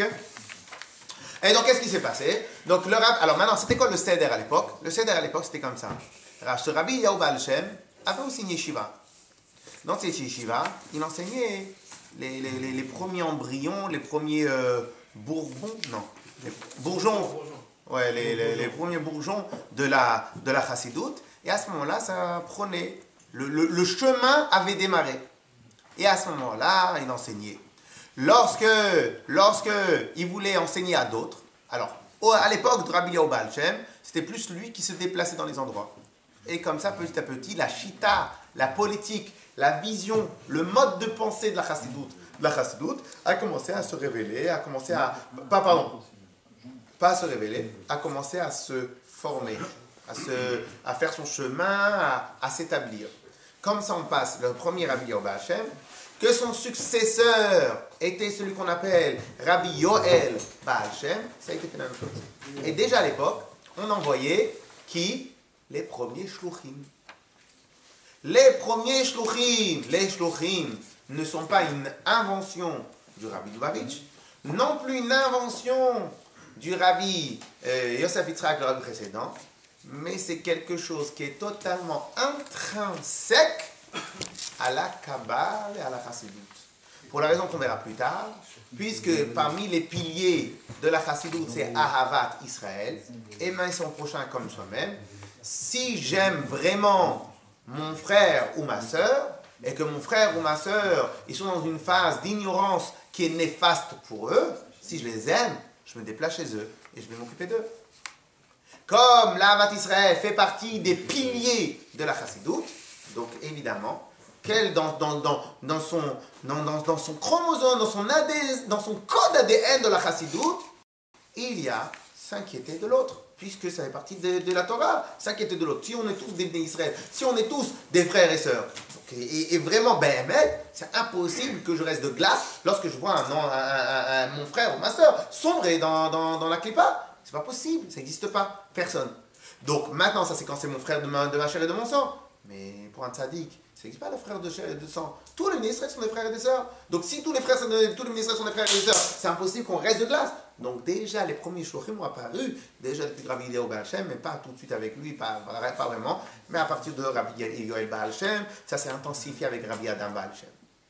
S1: Et donc, qu'est-ce qui s'est passé? Donc, le rab... Alors maintenant, c'était quoi le Seder à l'époque? Le Seder à l'époque, c'était comme ça. Ce Rabbi Eliyahu Baal Shem avait aussi une yeshiva. Dans cette yeshiva, il enseignait les, les, les, les premiers embryons, les premiers euh, bourbons, non, les bourgeons, ouais, les, les, les premiers bourgeons de la, de la chassidoute. Et à ce moment-là, ça prenait, le, le, le chemin avait démarré. Et à ce moment-là, il enseignait. Lorsque, lorsque il voulait enseigner à d'autres, alors à l'époque de Rabbi Eliyahu Baal Shem, c'était plus lui qui se déplaçait dans les endroits. Et comme ça, petit à petit, la chita, la politique, la vision, le mode de pensée de la chassidoute, de la chassidoute a commencé à se révéler, a commencé à, pas pardon, pas à se révéler, a commencé à se former, à se, à faire son chemin, à, à s'établir. Comme ça, on passe le premier Rabbi Eliyahu Baal Shem, que son successeur était celui qu'on appelle Rabbi Yoel Baal Shem, ça a été fait la même chose. Et déjà à l'époque, on envoyait qui? Les premiers shluchim. Les premiers shluchim, les shluchim ne sont pas une invention du Rabbi Lubavitch, non plus une invention du Rabbi euh, Yosef Yitzhak, le Rabbi précédent, mais c'est quelque chose qui est totalement intrinsèque à la Kabbale et à la Chassidut. Pour la raison qu'on verra plus tard, puisque parmi les piliers de la Chassidut, c'est Ahavat Israël, aimer son prochain comme soi-même. Si j'aime vraiment mon frère ou ma sœur, et que mon frère ou ma sœur, ils sont dans une phase d'ignorance qui est néfaste pour eux, si je les aime, je me déplace chez eux et je vais m'occuper d'eux. Comme l'Ahavat Israël fait partie des piliers de la Chassidut, donc évidemment, qu'elle, dans, dans, dans, dans, son, dans, dans, dans son chromosome, dans son, A D N, dans son code A D N de la Chassidut, il y a s'inquiéter de l'autre, puisque ça fait partie de, de la Torah, s'inquiéter de l'autre. Si on est tous des Bnei Israël, si on est tous des frères et sœurs, okay, et, et vraiment, ben, c'est impossible que je reste de glace lorsque je vois un, un, un, un, mon frère ou ma sœur sombrer dans, dans, dans la clipa. C'est pas possible, ça n'existe pas, personne. Donc maintenant, ça c'est quand c'est mon frère de ma, de ma chair et de mon sang. Mais pour un tzaddik, ça n'existe pas le frère de chair et de sang. Tous les Bnei Israël sont des frères et des sœurs. Donc si tous les frères tous les Bnei Israël sont des frères et des sœurs, c'est impossible qu'on reste de glace. Donc déjà, les premiers shluchim ont apparu, déjà depuis Rabbi Eliyahu Baal Shem, mais pas tout de suite avec lui, pas, pas vraiment, mais à partir de Rabbi Yoel Baal Shem, ça s'est intensifié avec Rabbi Adam Baal Shem.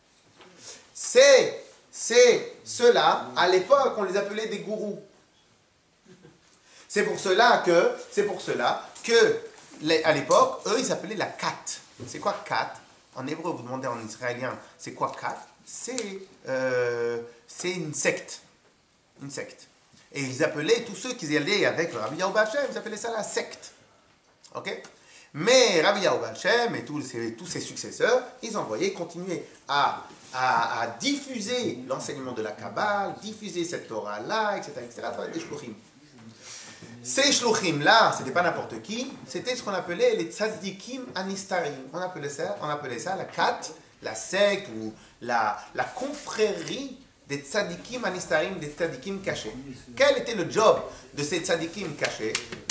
S1: C'est, c'est ceux-là, à l'époque, on les appelait des gourous. C'est pour cela que, c'est pour cela que, les, à l'époque, eux, ils s'appelaient la kat. C'est quoi kat? En hébreu, vous demandez en israélien, c'est quoi kat? C'est, euh, c'est une secte. Une secte. Et ils appelaient tous ceux qui allaient avec le Rabbi Yahu Baal Shem, ils appelaient ça la secte. Ok? Mais Rabbi Yahu Baal Shem et tous ses, tous ses successeurs, ils envoyaient continuer à, à, à diffuser l'enseignement de la Kabbale, diffuser cette Torah-là, et cetera, et cetera, à travers des shluchim. Ces shluchim-là, ce n'était pas n'importe qui, c'était ce qu'on appelait les tzadikim anistarim. On appelait ça, on appelait ça la kat, la secte ou la, la confrérie des tzadikim anistarim, des tzadikim cachés. Quel était le job de ces tzadikim cachés?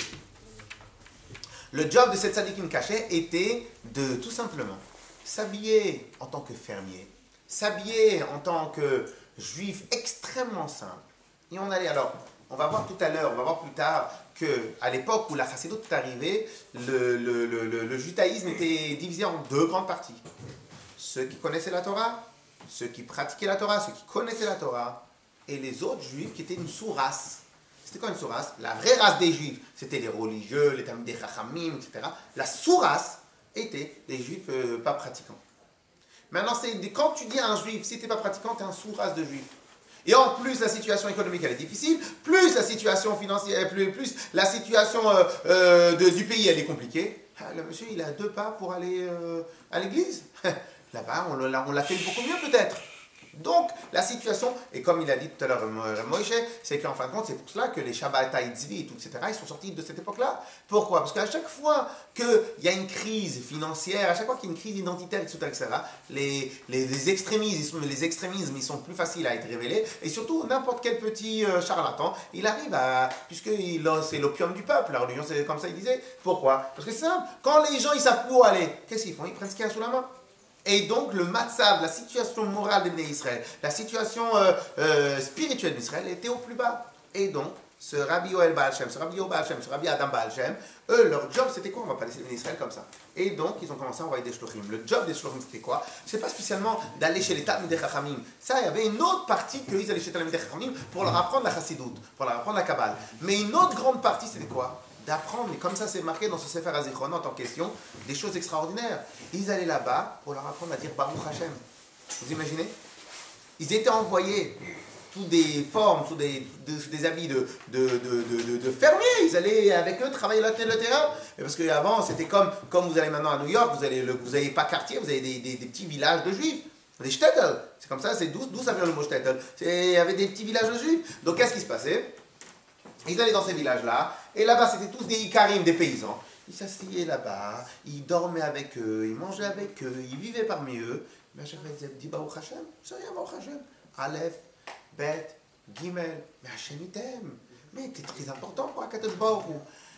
S1: Le job de ces tzadikim cachés était de tout simplement s'habiller en tant que fermier, s'habiller en tant que juif extrêmement simple. Et on allait alors, on va voir tout à l'heure, on va voir plus tard qu'à l'époque où la chassidut est arrivée, le, le, le, le, le judaïsme était divisé en deux grandes parties. Ceux qui connaissaient la Torah, ceux qui pratiquaient la Torah, ceux qui connaissaient la Torah, et les autres juifs qui étaient une sous-race. C'était quoi une sous-race? La vraie race des juifs, c'était les religieux, les tamidei chachamim, et cetera. La sous-race était les juifs euh, pas pratiquants. Maintenant, c'est, quand tu dis à un juif, si tu n'es pas pratiquant, tu es un sous-race de juifs. Et en plus, la situation économique, elle est difficile, plus la situation financière, plus, plus la situation euh, euh, de, du pays, elle est compliquée. Ah, le monsieur, il a deux pas pour aller euh, à l'église. Là-bas, on l'a, on l'a fait beaucoup mieux peut-être. Donc, la situation, et comme il a dit tout à l'heure Moïse, c'est qu'en fin de compte, c'est pour cela que les Shabbat Tzvi et tout, et cetera, ils sont sortis de cette époque-là. Pourquoi? Parce qu'à chaque fois qu'il y a une crise financière, à chaque fois qu'il y a une crise identitaire, et cetera, et cetera, les, les, les, extrémismes, les extrémismes, ils sont plus faciles à être révélés. Et surtout, n'importe quel petit euh, charlatan, il arrive à... Puisque il, c'est l'opium du peuple, la religion, c'est comme ça, il disait. Pourquoi? Parce que c'est simple. Quand les gens, ils savent où aller, qu'est-ce qu'ils font? Ils prennent ce qu'il y a sous la main. Et donc le matzav, la situation morale des Bnei Israël, la situation euh, euh, spirituelle d'Israël était au plus bas. Et donc, ce Rabbi Yoel Baal Shem, ce Rabbi Yoel Baal Shem, ce Rabbi Adam Baal Shem, eux, leur job c'était quoi? On ne va pas laisser les Bnei Israël comme ça. Et donc, ils ont commencé à envoyer des shluchim. Le job des shluchim c'était quoi? C'est pas spécialement d'aller chez les tamidei chachamim. Ça, il y avait une autre partie qu'ils allaient chez les tamidei chachamim pour leur apprendre la chassidut, pour leur apprendre la kabbale. Mais une autre grande partie c'était quoi? D'apprendre, mais comme ça c'est marqué dans ce Sefer HaZichronot en question, des choses extraordinaires. Ils allaient là-bas pour leur apprendre à dire Baruch Hashem. Vous imaginez? Ils étaient envoyés sous des formes, sous des, de, sous des habits de, de, de, de, de, de fermiers. Ils allaient avec eux travailler le, le terrain. Et parce qu'avant, c'était comme, comme vous allez maintenant à New York, vous n'avez pas quartier, vous avez des, des, des petits villages de juifs. Des shtetl. C'est comme ça, c'est d'où, d'où ça vient le mot shtetl? Il y avait des petits villages de juifs. Donc qu'est-ce qui se passait? Ils allaient dans ces villages-là, et là-bas c'était tous des ikarim, des paysans. Ils s'asseyaient là-bas, ils dormaient avec eux, ils mangeaient avec eux, ils vivaient parmi eux. Mais à chaque fois ils disaient, dis Baruch Hashem, c'est rien Baruch Hashem. Aleph, Bet, Gimel, mais Hashem il t'aime. Mais t'es très important pour Akadosh Baruch Hu.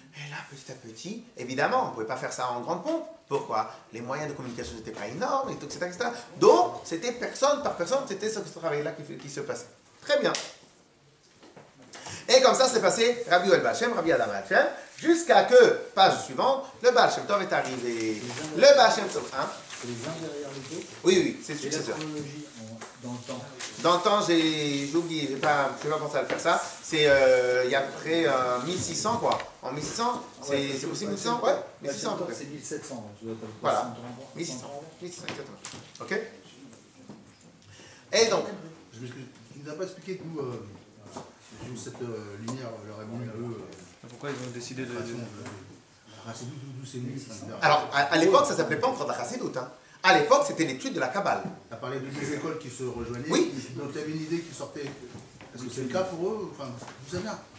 S1: Et là, petit à petit, évidemment, on ne pouvait pas faire ça en grande pompe. Pourquoi? Les moyens de communication n'étaient pas énormes, et cetera, et cetera. Donc, c'était personne par personne, c'était ce travail-là qui, qui se passait. Très bien. Et comme ça, c'est passé Rabbi Yoel Baal Shem, Rabbi Adam Baal Shem, jusqu'à que, page suivante, le Baal Shem Tov est arrivé. Le Baal Shem Tov, hein?
S9: Les uns derrière les autres.
S1: Oui, oui, c'est
S9: Et la
S1: successeur.
S9: chronologie en- dans le temps.
S1: Dans le temps, j'ai j'ai oublié, j'ai pas, j'ai pas pensé à le faire ça. C'est euh, il y a à peu près euh, mille six cents quoi. En mille six cents, c'est
S9: Ouais,
S1: c'est possible mille six cents? Ouais, mille
S9: La
S1: six cents à peu
S9: Shem Tov,
S1: près.
S9: c'est mille sept cents. je dois être à peu près
S1: Voilà.
S9: cent trente.
S1: mille six cents, mille six cents exactement. Ok. Et donc,
S3: Je m'excuse. Tu nous as pas expliqué d'où euh, d'où cette euh, lumière leur est venue à eux. euh,
S4: Pourquoi ils ont décidé de.
S3: création de- la Chassidut, d'où d'où c'est venu. enfin,
S1: alors à, à l'époque, ça s'appelait pas encore de la Chassidoute. Hein. À l'époque, c'était l'étude de la Kabbale.
S3: Tu as parlé de deux écoles qui se rejoignaient.
S1: Oui.
S3: Donc tu avais une idée qui sortait. Est-ce que c'est le cas pour eux? Enfin, vous savez bien.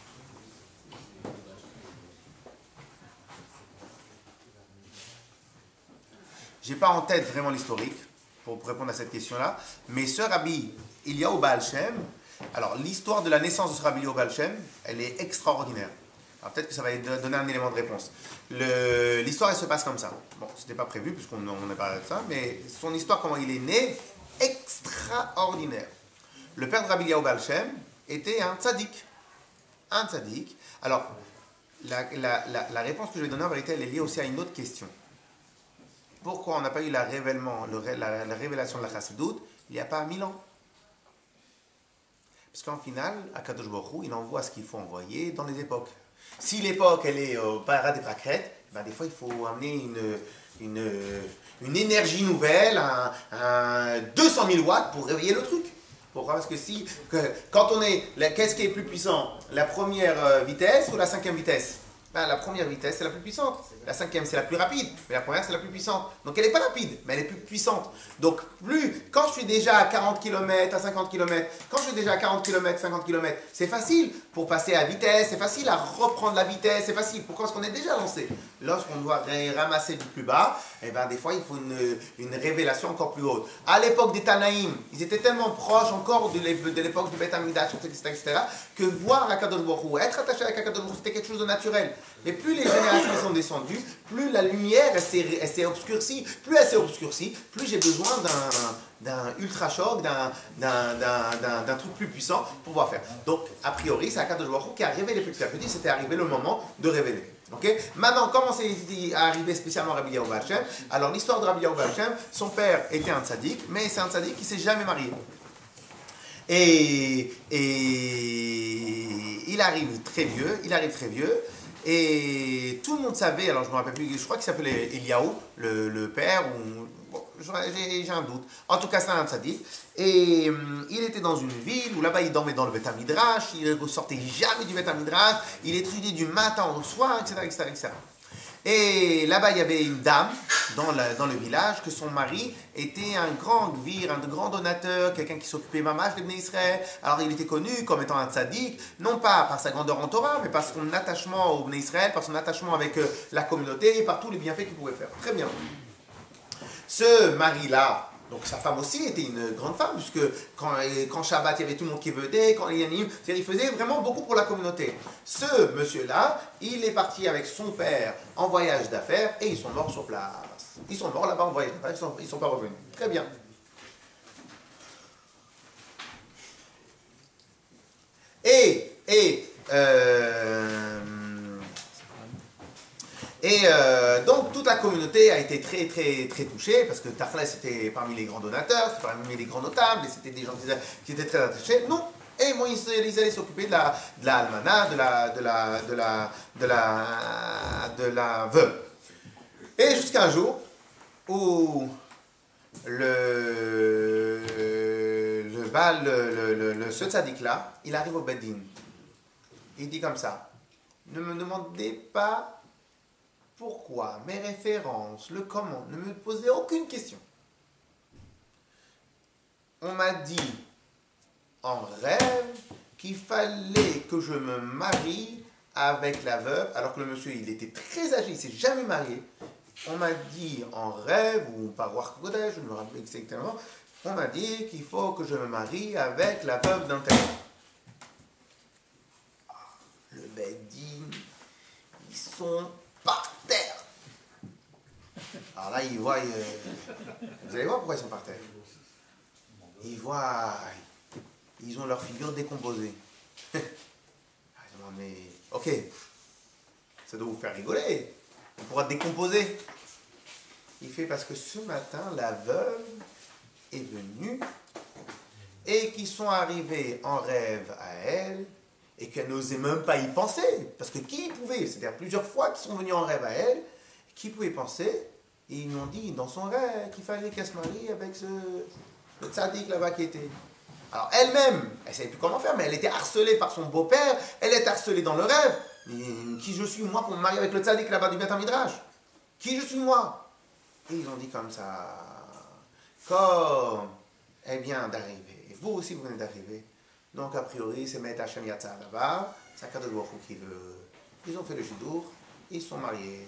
S1: J'ai pas en tête vraiment l'historique pour répondre à cette question-là, mais ce Rabbi Eliyahu Baal Shem, alors l'histoire de la naissance de ce Rabbi Eliyahu Baal Shem, elle est extraordinaire. Alors peut-être que ça va donner un élément de réponse. Le- L'histoire, elle se passe comme ça. Bon, c'était pas prévu puisqu'on n'a pas parlé de ça, mais son histoire, comment il est né, extraordinaire. Le père de Rabbi Eliyahu Baal Shem était un tzaddik. Un tzaddik. Alors, la, la, la, la réponse que je vais donner en vérité, elle est liée aussi à une autre question. Pourquoi on n'a pas eu la, révèlement, le, la, la révélation de la Chassidoute il n'y a pas mille ans? Parce qu'en final, Akadosh Baruch Hu, il envoie ce qu'il faut envoyer dans les époques. Si l'époque, elle est au parade des pâquerettes, ben des fois, il faut amener une, une, une énergie nouvelle, un, un deux cent mille watts pour réveiller le truc. Pourquoi? Parce que si, que, quand on est, qu'est-ce qui est plus puissant? La première euh, vitesse ou la cinquième vitesse? Ben, la première vitesse, c'est la plus puissante. La cinquième, c'est la plus rapide. Mais la première, c'est la plus puissante. Donc, elle n'est pas rapide, mais elle est plus puissante. Donc, plus, quand je suis déjà à quarante kilomètres, à cinquante kilomètres, quand je suis déjà à quarante kilomètres, cinquante kilomètres, c'est facile pour passer à vitesse, c'est facile à reprendre la vitesse, c'est facile. Pourquoi? Parce qu'on est déjà lancé. Lorsqu'on doit ramasser du plus bas, eh ben, des fois, il faut une, une révélation encore plus haute. À l'époque des Tanaïm, ils étaient tellement proches encore de l'époque du Beth Amidash, et cetera, et cetera, que voir Akadosh Baruch Hu, être attaché à Akadosh Baruch Hu, c'était quelque chose de naturel. Mais plus les générations sont descendues, plus la lumière elle s'est, elle s'est obscurcie. Plus elle s'est obscurcie, plus j'ai besoin d'un, d'un ultra choc, d'un, d'un, d'un, d'un, d'un truc plus puissant pour pouvoir faire. Donc, a priori, c'est Akadosh Baruch Hu qui a révélé petit à petit, c'était arrivé le moment de révéler. Okay? Maintenant, comment c'est arrivé spécialement à Rabbi Eliyahu Baal Shem? Alors, l'histoire de Rabbi Eliyahu Baal Shem, son père était un tzaddik, mais c'est un tzaddik qui ne s'est jamais marié. Et, et il arrive très vieux, il arrive très vieux, et tout le monde savait, alors je ne me rappelle plus, je crois qu'il s'appelait Eliyahu, le, le père, ou, bon, j'ai, j'ai un doute. En tout cas, c'est un tzaddik. Et hum, il était dans une ville où là-bas il dormait dans le Beth Midrash, il ne sortait jamais du Beth Midrash, il étudiait du matin au soir, et cetera, et cetera, et cetera. Et là-bas, il y avait une dame dans, la, dans le village, que son mari était un grand gvir, un grand donateur, quelqu'un qui s'occupait mamash de Bnei Israël. Alors, il était connu comme étant un tzaddik, non pas par sa grandeur en Torah, mais par son attachement au Bnei Israël, par son attachement avec euh, la communauté et par tous les bienfaits qu'il pouvait faire. Très bien. Ce mari-là, donc sa femme aussi était une grande femme, puisque quand, quand Shabbat, il y avait tout le monde qui venait, quand il y avait, il faisait vraiment beaucoup pour la communauté. Ce monsieur-là, il est parti avec son père en voyage d'affaires et ils sont morts sur place. Ils sont morts là-bas en voyage d'affaires, ils ne sont, ils sont pas revenus. Très bien. Et, et, euh, Et euh, donc toute la communauté a été très très très touchée parce que Tachles était parmi les grands donateurs, c'était parmi les grands notables, et c'était des gens qui, qui étaient très attachés. Non. Et moi ils, ils allaient s'occuper de la de la almana, de la de la de la de la de la veuve. Et jusqu'à un jour où le le bal le, le, le, le ce tzaddik là, il arrive au Bed Din. Il dit comme ça: ne me demandez pas pourquoi, mes références, le comment, ne me posez aucune question. On m'a dit en rêve qu'il fallait que je me marie avec la veuve, alors que le monsieur, il était très âgé, il ne s'est jamais marié. On m'a dit en rêve, ou par Ruach Kodesh, je ne me rappelle exactement, on m'a dit qu'il faut que je me marie avec la veuve d'un tel. Le Bed Din, il sont par terre. Alors là, ils voient, euh, vous allez voir pourquoi ils sont par terre. Ils voient, ils ont leur figure décomposée. Mais, ok, ça doit vous faire rigoler. On pourra décomposer. Il fait parce que ce matin, la veuve est venue et qu'ils sont arrivés en rêve à elle et qu'elle n'osait même pas y penser. Parce que qui pouvait, c'est-à-dire plusieurs fois qu'ils sont venus en rêve à elle, qui pouvait penser, et ils lui ont dit dans son rêve qu'il fallait qu'elle se marie avec ce, le tzaddik là-bas qui était. Alors elle-même, elle ne savait plus comment faire, mais elle était harcelée par son beau-père, elle est harcelée dans le rêve. Mais qui je suis moi pour me marier avec le tzaddik là-bas du Beth Midrash? Qui je suis moi? Et ils ont dit comme ça, comme elle vient d'arriver, et vous aussi vous venez d'arriver, donc a priori c'est Met Hashem Yatsa là-bas, c'est Akadosh Baruch Hu qui veut. Ils ont fait le shidur, ils sont mariés.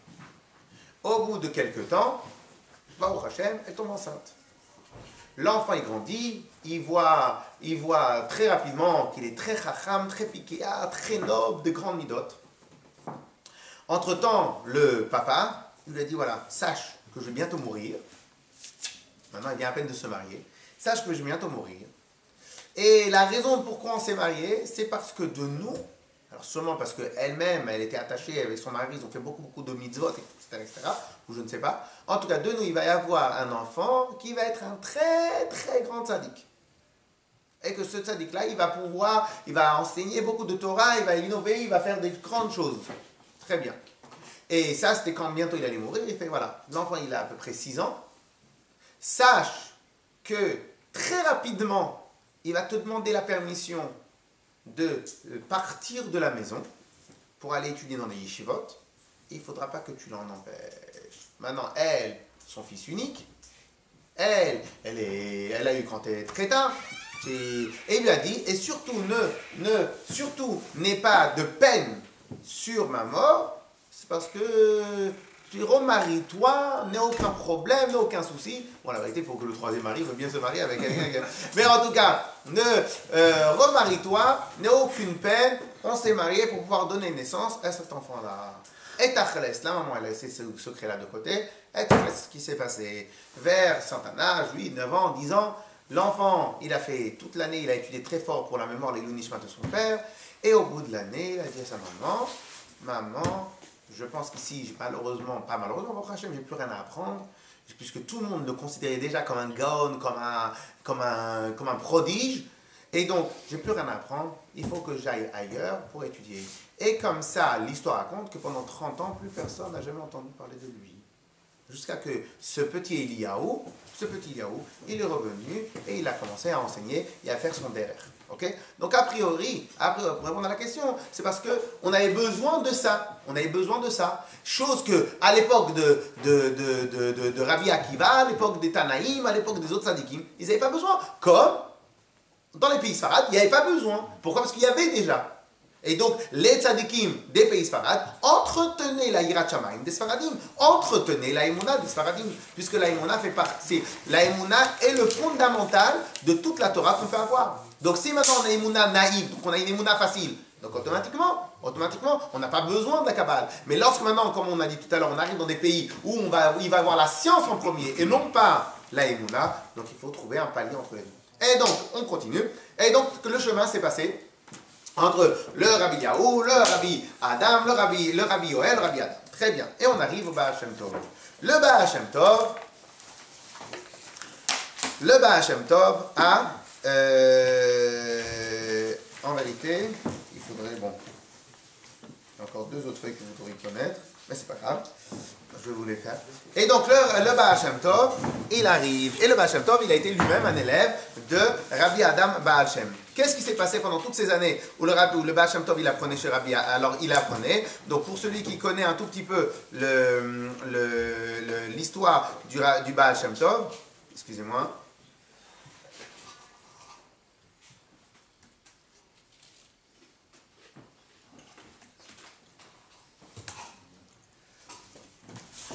S1: Au bout de quelques temps, Baruch Hashem, elle tombe enceinte. L'enfant il grandit, il voit, il voit très rapidement qu'il est très chacham, très piquéa, très noble, de grandes midotes. Entre-temps, le papa, il lui a dit voilà, sache que je vais bientôt mourir. Maintenant, il vient à peine de se marier. Sache que je vais bientôt mourir. Et la raison pourquoi on s'est marié, c'est parce que de nous, alors seulement parce qu'elle-même, elle était attachée avec son mari, ils ont fait beaucoup, beaucoup de mitzvot, et cetera, et cetera, ou je ne sais pas. En tout cas, de nous, il va y avoir un enfant qui va être un très, très grand tzaddik. Et que ce tzaddik-là, il va pouvoir, il va enseigner beaucoup de Torah, il va innover, il va faire des grandes choses. Très bien. Et ça, c'était quand bientôt il allait mourir. Il fait, voilà, l'enfant, il a à peu près six ans. Sache que très rapidement, il va te demander la permission de partir de la maison pour aller étudier dans des yeshivot. Il ne faudra pas que tu l'en empêches. Maintenant, elle, son fils unique, elle, elle, est, elle a eu quand elle est très tard. Et il lui a dit, et surtout, ne, ne, surtout, n'aie pas de peine sur ma mort, c'est parce que tu remaries-toi, n'ai aucun problème, n'ai aucun souci. Bon, la vérité, il faut que le troisième mari veuille bien se marier avec quelqu'un. Mais en tout cas, ne euh, remarie-toi, n'ai aucune peine. On s'est marié pour pouvoir donner naissance à cet enfant-là. Et Tachles, la maman, elle a laissé ce secret-là de côté. Et Tachles, ce qui s'est passé vers certain âge, huit, neuf ans, dix ans, l'enfant, il a fait toute l'année, il a étudié très fort pour la mémoire les lunishmat de son père. Et au bout de l'année, il a dit à sa maman, maman, je pense qu'ici, malheureusement, pas malheureusement, votre Hachem, j'ai plus rien à apprendre, puisque tout le monde le considérait déjà comme un gaon, comme un, comme un, comme un prodige, et donc, j'ai plus rien à apprendre, il faut que j'aille ailleurs pour étudier. Et comme ça, l'histoire raconte que pendant trente ans, plus personne n'a jamais entendu parler de lui. Jusqu'à que ce petit Eliyahu, ce petit Eliyahu, il est revenu et il a commencé à enseigner et à faire son derrière. Okay? Donc a priori, après, pour répondre à la question, c'est parce qu'on avait besoin de ça. On avait besoin de ça. Chose que à l'époque de, de, de, de, de, de Rabbi Akiva, à l'époque des Tanaïm, à l'époque des autres tzadikim, ils n'avaient pas besoin. Comme dans les pays Sfarad, il n'y avait pas besoin. Pourquoi? Parce qu'il y avait déjà. Et donc, les tzadikim des pays Sfarad entretenaient la Yirat Shamayim des Sfaradim, entretenaient la Emouna des Sfaradim, puisque la Emouna fait partie. La Emouna est le fondamental de toute la Torah qu'on peut avoir. Donc, si maintenant on a une Emouna naïve, donc on a une Emouna facile, donc automatiquement, automatiquement, on n'a pas besoin de la Kabbale. Mais lorsque maintenant, comme on a dit tout à l'heure, on arrive dans des pays où on va, où il va y avoir la science en premier et non pas la Emouna, donc il faut trouver un palier entre les deux. Et donc, on continue. Et donc, le chemin s'est passé entre le Rabbi Yahu, le Rabbi Adam, le Rabbi, le Rabbi Yoel, le Rabbi Adam. Très bien. Et on arrive au Baal Shem Tov. Le Baal Shem Tov, le Baal Shem Tov a, euh, en vérité, il faudrait, bon, il y a encore deux autres feuilles que vous pourriez connaître, mais c'est pas grave, je vais vous les faire. Et donc le, le Baal Shem Tov, il arrive, et le Baal Shem Tov, il a été lui-même un élève de Rabbi Adam Baal Shem. Qu'est-ce qui s'est passé pendant toutes ces années où le, Rabbi, où le Baal Shem Tov il apprenait chez Rabbi? Alors il apprenait. Donc pour celui qui connaît un tout petit peu le, le, le, l'histoire du, du Baal Shem Tov, excusez-moi.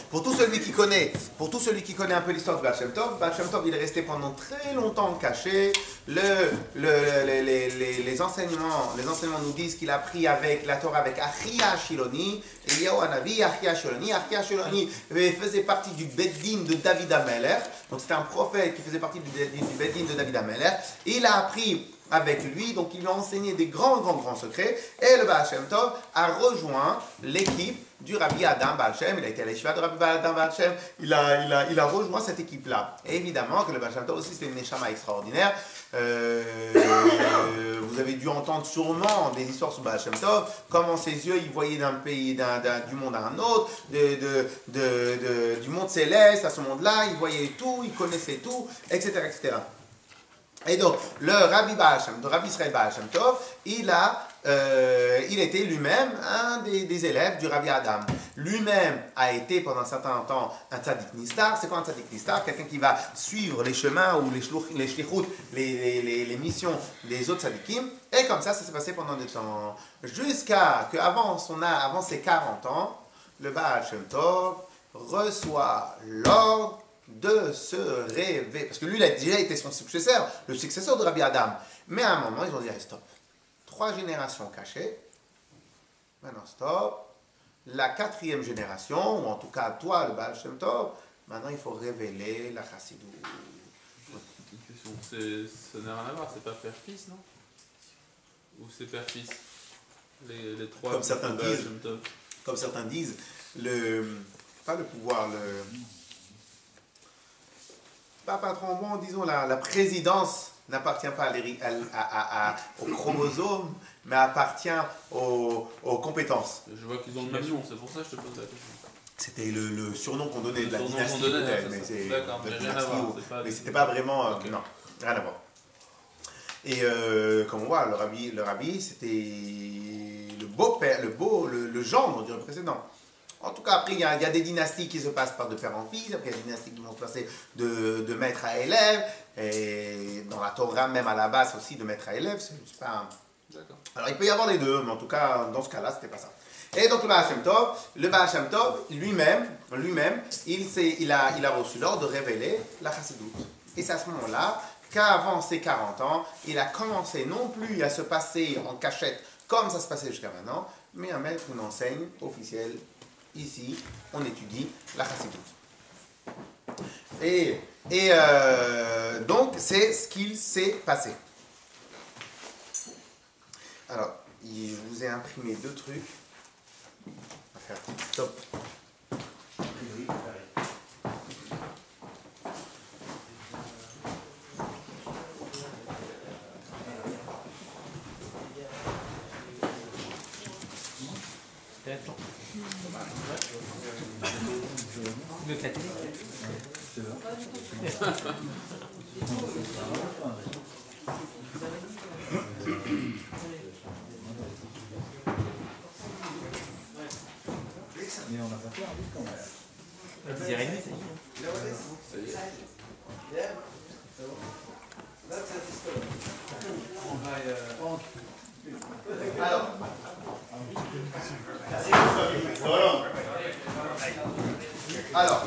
S1: pour tout celui qui connaît, pour tout celui qui connaît un peu l'histoire de Baal Shem Tov, Baal Shem Tov, il est resté pendant très longtemps caché. Le, le, les, les, les, les, enseignements, les enseignements nous disent qu'il a pris avec la Torah avec Achia Shiloni, Eliyahu Hanavi, Achia Shiloni. Achia Shiloni faisait partie du Beddin de David HaMelech. Donc c'était un prophète qui faisait partie du, du Beddin de David HaMelech. Il a appris avec lui, donc il lui a enseigné des grands, grands, grands secrets. Et le Baal Shem Tov a rejoint l'équipe du Rabbi Adam Baal Shem. Il a été à l'Eshiva de Rabbi Adam Baal Shem. Il a, il a, il a rejoint cette équipe-là. Et évidemment que le Baal Shem Tov aussi, c'était une neshama extraordinaire. Euh, euh, vous avez dû entendre sûrement des histoires sur Baal Shem Tov, comment ses yeux, il voyait d'un pays, d'un, d'un, du monde à un autre, de, de, de, de, du monde céleste à ce monde-là, il voyait tout, il connaissait tout, et cetera, et cetera. Et donc, le Rabbi Baal Shem, le Rabbi Israël Baal Shem Tov, il a, euh, il était lui-même un des, des élèves du Rabbi Adam. Lui-même a été pendant un certain temps un tzaddik nistar. C'est quoi un tzaddik nistar? Quelqu'un qui va suivre les chemins ou les shlichut, les, les, les, les missions des autres tzaddikim. Et comme ça, ça s'est passé pendant des temps. Jusqu'à qu'avant son âge, avant ses quarante ans, le Baal Shem Tov reçoit l'ordre de se révéler. Parce que lui, il a déjà été son successeur, le successeur de Rabbi Adam. Mais à un moment, ils ont dit, allez, stop. Trois générations cachées. Maintenant, stop. La quatrième génération, ou en tout cas, toi, le Baal Shem Tov, maintenant, il faut révéler la chassidou.
S7: Une question, c'est, ça n'a rien à voir, c'est pas père-fils, non? Ou c'est père-fils? Les, les trois.
S1: Comme certains
S7: Baal
S1: disent,
S7: Shem Tov.
S1: comme certains disent, le, pas le pouvoir, le... Pas patron bon, disons la, la présidence n'appartient pas à à, à, à, aux chromosomes, mais appartient aux, aux compétences.
S7: Je vois qu'ils ont le même nom, c'est pour ça que je te pose la question.
S1: C'était le, le surnom qu'on donnait
S7: Le
S1: de la
S7: surnom
S1: dynastie,
S7: qu'on donnait,
S1: peut-être,
S7: c'est
S1: mais
S7: ça.
S1: c'est
S7: D'accord,
S1: de
S7: mais
S1: la
S7: rien à
S1: dynastie,
S7: voir,
S1: ou-
S7: c'est pas
S1: mais
S7: des-
S1: c'était pas vraiment, euh,
S7: Ok.
S1: non, rien à voir. Et euh, comme on voit, le rabbi, le rabbi, c'était le beau-père, le beau, le, le gendre, on dirait précédent. En tout cas, après, il y, a, il y a des dynasties qui se passent par de père en fils, après il y a des dynasties qui vont se passer de, de maître à élève, et dans la Torah, même à la base aussi, de maître à élève, c'est c'est pas un...
S7: D'accord.
S1: Alors, il peut y avoir les deux, mais en tout cas, dans ce cas-là, c'était pas ça. Et donc, le Baal Shem Tov, le Baal Shem Tov, lui-même, lui-même, il, s'est- il, a, il a reçu l'ordre de révéler la chassidoute. Et c'est à ce moment-là qu'avant ses quarante ans, il a commencé non plus à se passer en cachette comme ça se passait jusqu'à maintenant, mais à mettre une enseigne officielle. Ici, on étudie la chassidoute. Et, et euh, donc, c'est ce qu'il s'est passé. Alors, il- je vous ai imprimé deux trucs. On va faire stop.
S2: Mieux que la télé.
S9: Mais on n'a pas fait un but quand même.
S2: dix heures trente, ça y est.
S7: Ça y est.
S1: Alors. Alors.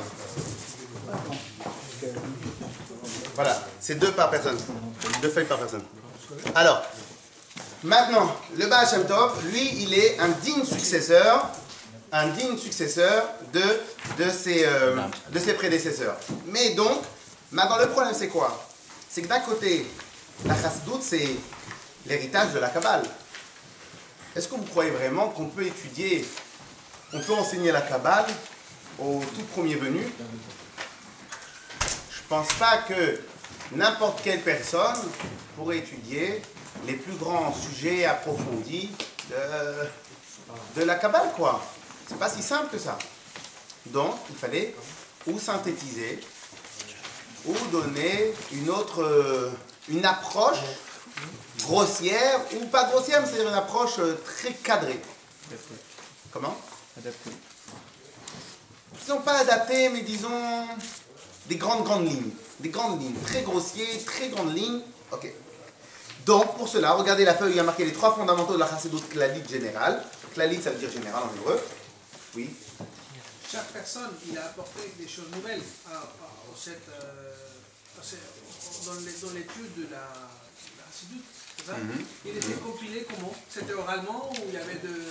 S1: Voilà, c'est deux par personne. Deux feuilles par personne. Alors, maintenant, le Baal Shem Tov, lui, il est un digne successeur, un digne successeur de, de, ses, euh, de ses prédécesseurs. Mais donc, maintenant, le problème, c'est quoi? C'est que d'un côté, la chassidoute, c'est l'héritage de la Kabbale. Est-ce que vous croyez vraiment qu'on peut étudier, on peut enseigner la Kabbale au tout premier venu? Je ne pense pas que n'importe quelle personne pourrait étudier les plus grands sujets approfondis de, de la Kabbale, quoi. C'est pas si simple que ça. Donc, il fallait ou synthétiser, ou donner une autre, euh, une approche grossière, ou pas grossière, mais c'est-à-dire une approche euh, très cadrée. Comment?
S4: Adapté.
S1: Disons pas adapté, mais disons des grandes, grandes lignes. Des grandes lignes, très grossiers, très grandes lignes. Ok. Donc, pour cela, regardez la feuille, il y a marqué les trois fondamentaux de la chassidoute klalite générale. Klalite, ça veut dire général en hébreu. Oui.
S10: chaque personne, il a apporté des choses nouvelles à, à, à cette, euh, à cette, dans les- dans l'étude de la, de la Chassidoute, c'est ça?
S1: Mhm.
S10: Il était compilé comment? C'était oralement ou il y avait de...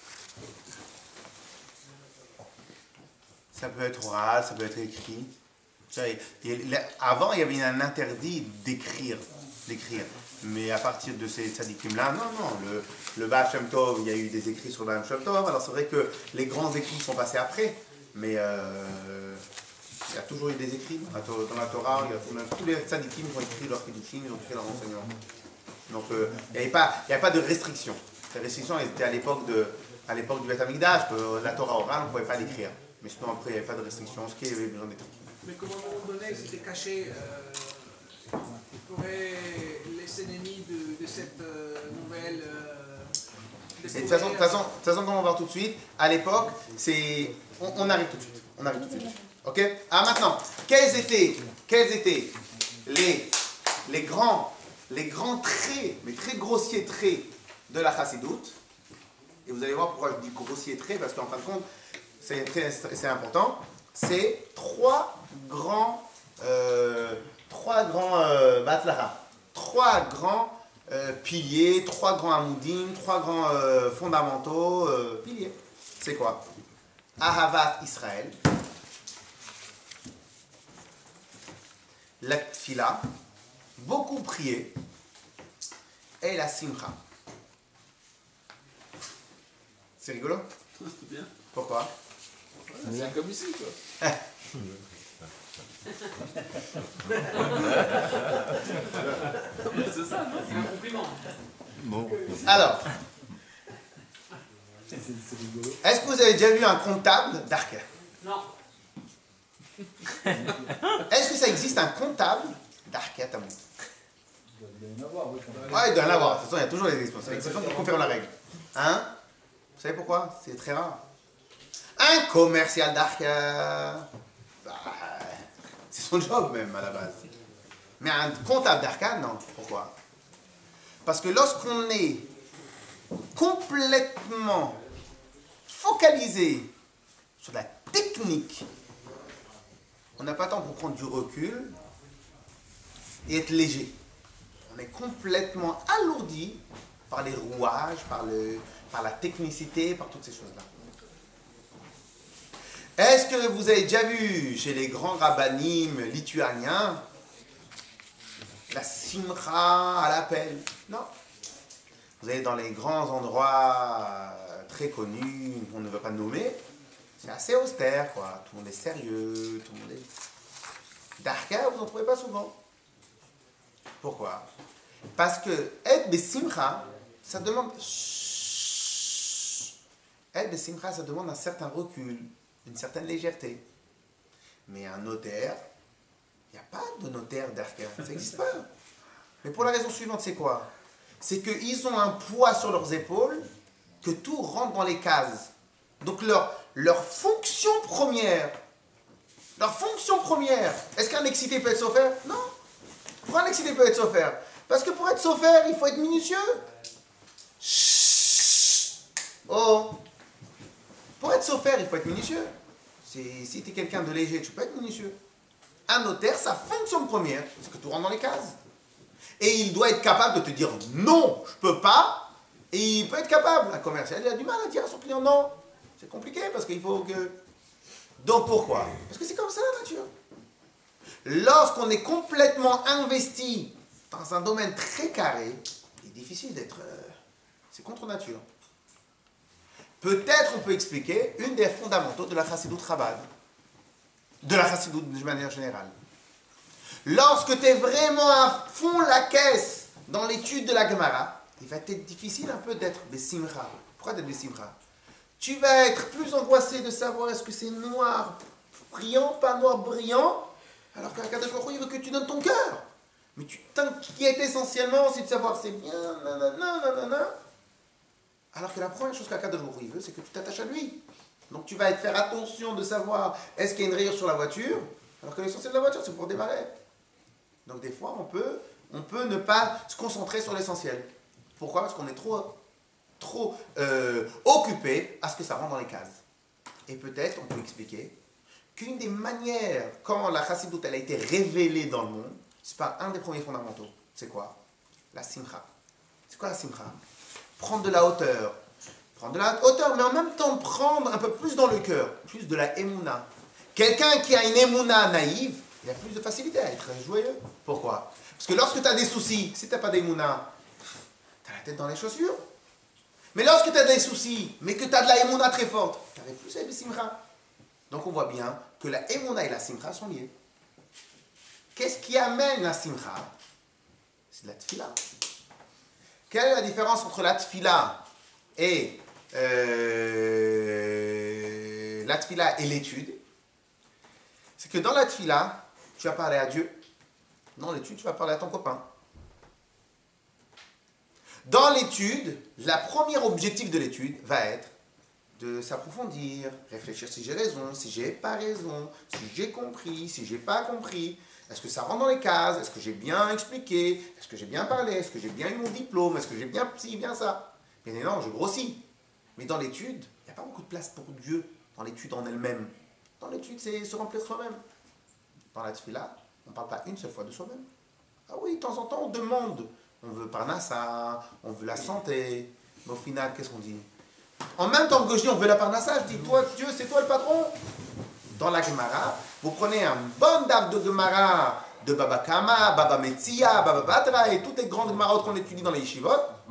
S1: Ça peut être oral, ça peut être écrit. Ça, il- il- Avant, il y avait un interdit d'écrire, d'écrire. Mais à partir de ces tzadikim-là, non, non. Le, le Baal Shem Tov, il y a eu des écrits sur le Baal Shem Tov. Alors c'est vrai que les grands écrits sont passés après. Mais euh, il y a toujours eu des écrits. Dans la, To- dans la Torah, il y a, tous les tzadikim ont écrit leurs Kiddushim, ils ont écrit leurs enseignements. Donc euh, il n'y avait, avait pas de restrictions. Les restrictions elles étaient à l'époque de, à l'époque du Beth Amikdash, que la Torah orale, on ne pouvait pas l'écrire. Mais sinon après, il n'y avait pas de restrictions. Ce qui avait besoin d'être écrit.
S10: Mais comme à un moment donné, c'était caché, euh, pourraient les ennemis de, de cette euh, nouvelle... Euh,
S1: Et de toute façon, de toute façon, de toute façon, comme on va voir tout de suite, à l'époque, c'est, on, on arrive tout de suite. On arrive tout de suite. Ok? Ah maintenant, quels étaient, quels étaient les, les grands, les grands traits, les très grossiers traits de la Chassidoute? Et vous allez voir pourquoi je dis grossier trait, parce qu'en fin de compte, c'est très, c'est important. C'est trois grands, euh, trois grands euh, batzlacha, trois grands euh, piliers, trois grands amoudim, trois grands euh, fondamentaux euh, piliers. C'est quoi? Ahavat Israël, la tfila, beaucoup prier, et la simcha. C'est rigolo?
S7: C'est bien.
S1: Pourquoi?
S7: Ouais, c'est comme ici, quoi. C'est ça, non?
S2: C'est un compliment.
S8: Bon.
S1: Alors, est-ce que vous avez déjà vu un comptable d'Arca?
S2: Non.
S1: Est-ce que ça existe un comptable d'Arca Tamout?
S9: Il doit y en avoir, oui.
S1: Ouais, il doit y en avoir. De toute façon, il y a toujours les exceptions. C'est l'exception qui confirme la règle. Hein? Vous savez pourquoi? C'est très rare. Un commercial d'Arca, bah, c'est son job même à la base. Mais un comptable d'Arca, non. Pourquoi? Parce que lorsqu'on est complètement focalisé sur la technique, on n'a pas le temps pour prendre du recul et être léger. On est complètement alourdi par les rouages, par, le, par la technicité, par toutes ces choses-là. Est-ce que vous avez déjà vu chez les grands rabbanim lituaniens la simcha à l'appel? Non. Vous allez dans les grands endroits très connus, qu'on ne veut pas nommer, c'est assez austère, quoi. Tout le monde est sérieux, tout le monde est... D'Arca, vous n'en trouvez pas souvent. Pourquoi? Parce que être besimcha, ça demande... Être besimcha, ça demande un certain recul, une certaine légèreté. Mais un notaire, il n'y a pas de notaire d'Arca, ça n'existe pas. Mais pour la raison suivante, c'est quoi? C'est qu'ils ont un poids sur leurs épaules que tout rentre dans les cases. Donc leur, leur fonction première, leur fonction première, est-ce qu'un excité peut être sauveur? Non. Pourquoi un excité peut être sauveur? Parce que pour être sauveur, il faut être minutieux. Chut. Oh. Pour être sauveur, il faut être minutieux. Si, si tu es quelqu'un de léger, tu peux être minutieux. Un notaire, sa fonction première, c'est que tout rentre dans les cases. Et il doit être capable de te dire non, je peux pas. Et il peut être capable. Un commercial, il a du mal à dire à son client non. C'est compliqué parce qu'il faut que... Donc pourquoi? Parce que c'est comme ça la nature. Lorsqu'on est complètement investi dans un domaine très carré, il est difficile d'être... Euh, c'est contre nature. Peut-être on peut expliquer une des fondamentaux de la Chassidoute Chabad. De la Chassidoute de manière générale. Lorsque tu es vraiment à fond la caisse dans l'étude de la Gemara, il va être difficile un peu d'être besimcha. Pourquoi d'être besimcha? Tu vas être plus angoissé de savoir est-ce que c'est noir brillant, pas noir brillant, alors qu'un Kadosh Baruch Hu, il veut que tu donnes ton cœur. Mais tu t'inquiètes essentiellement, c'est de savoir c'est bien, nanana, nanana. Alors que la première chose qu'un Kadosh Baruch Hu veut, c'est que tu t'attaches à lui. Donc tu vas faire attention de savoir est-ce qu'il y a une rayure sur la voiture, alors que l'essentiel de la voiture, c'est pour démarrer. Donc des fois, on peut, on peut ne pas se concentrer sur l'essentiel. Pourquoi? Parce qu'on est trop, trop euh, occupé à ce que ça rentre dans les cases. Et peut-être on peut expliquer qu'une des manières quand la chassidoute elle a été révélée dans le monde, c'est pas un des premiers fondamentaux. C'est quoi? La simcha. C'est quoi la simcha? Prendre de la hauteur. Prendre de la hauteur, mais en même temps prendre un peu plus dans le cœur, plus de la émouna. Quelqu'un qui a une émouna naïve, il a plus de facilité à être joyeux. Pourquoi? Parce que lorsque tu as des soucis, si tu n'as pas d'émouna, tu as la tête dans les chaussures. Mais lorsque tu as des soucis, mais que tu as de la émouna très forte, tu n'arrives plus à être simcha. Donc on voit bien que la émouna et la simcha sont liées. Qu'est-ce qui amène la simcha? C'est la tfila. Quelle est la différence entre la tfila et euh, la tfila et l'étude? C'est que dans la tfila, tu vas parler à Dieu. Dans l'étude, tu vas parler à ton copain. Dans l'étude, le premier objectif de l'étude va être de s'approfondir, réfléchir si j'ai raison, si j'ai pas raison, si j'ai compris, si j'ai pas compris. Est-ce que ça rentre dans les cases? Est-ce que j'ai bien expliqué? Est-ce que j'ai bien parlé? Est-ce que j'ai bien eu mon diplôme? Est-ce que j'ai bien ci, bien ça? Bien évidemment, je grossis. Mais dans l'étude, il n'y a pas beaucoup de place pour Dieu dans l'étude en elle-même. Dans l'étude, c'est se remplir soi-même. Dans la tfila, on ne parle pas une seule fois de soi-même. Ah oui, de temps en temps, on demande. On veut parnassa, on veut la santé. Mais au final, qu'est-ce qu'on dit? En même temps que je dis on veut la parnassa, je dis, toi, Dieu, c'est toi le patron. Dans la Gemara, vous prenez un bon daf de Gemara de Baba Kama, Baba Metzia, Baba Batra et toutes les grandes Gemaras qu'on étudie dans les yeshivot.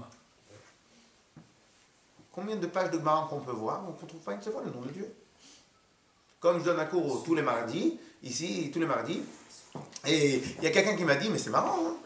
S1: Combien de pages de Gemara qu'on peut voir? On ne trouve pas une seule fois le nom de Dieu. Comme je donne un cours tous les mardis, ici, tous les mardis, et il y a quelqu'un qui m'a dit, mais c'est marrant, hein?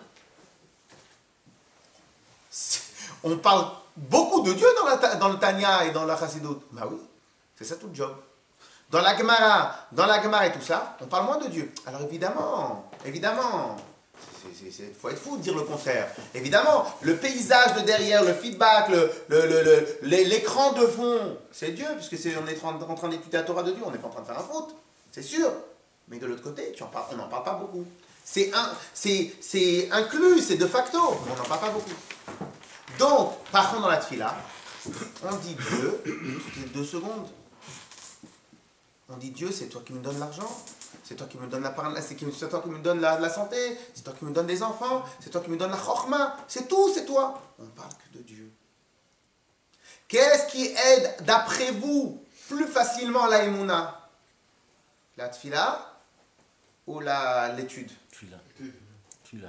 S1: On parle beaucoup de Dieu dans, la, dans le Tanya et dans la Chassidut. Bah oui, c'est ça tout le job. Dans la Gemara, dans la Gemara et tout ça, on parle moins de Dieu. Alors évidemment, évidemment, il faut être fou de dire le contraire. Évidemment, le paysage de derrière, le feedback, le, le, le, le, l'écran de fond, c'est Dieu, puisque c'est, on est en, en train d'étudier la Torah de Dieu, on n'est pas en train de faire un foot, c'est sûr. Mais de l'autre côté, tu en parles, on n'en parle pas beaucoup. C'est, un, c'est, c'est inclus, c'est de facto, mais on n'en parle pas beaucoup. Donc, par contre, dans la tfila, on dit Dieu toutes les deux secondes. On dit Dieu, c'est toi qui me donnes l'argent, c'est toi qui me donnes la parole, c'est toi qui me donnes la, la santé, c'est toi qui me donnes des enfants, c'est toi qui me donnes la chorma, c'est tout, c'est toi. On parle que de Dieu. Qu'est-ce qui aide, d'après vous, plus facilement la émouna? La tfila ou la, l'étude?
S8: Tfila. Tfila.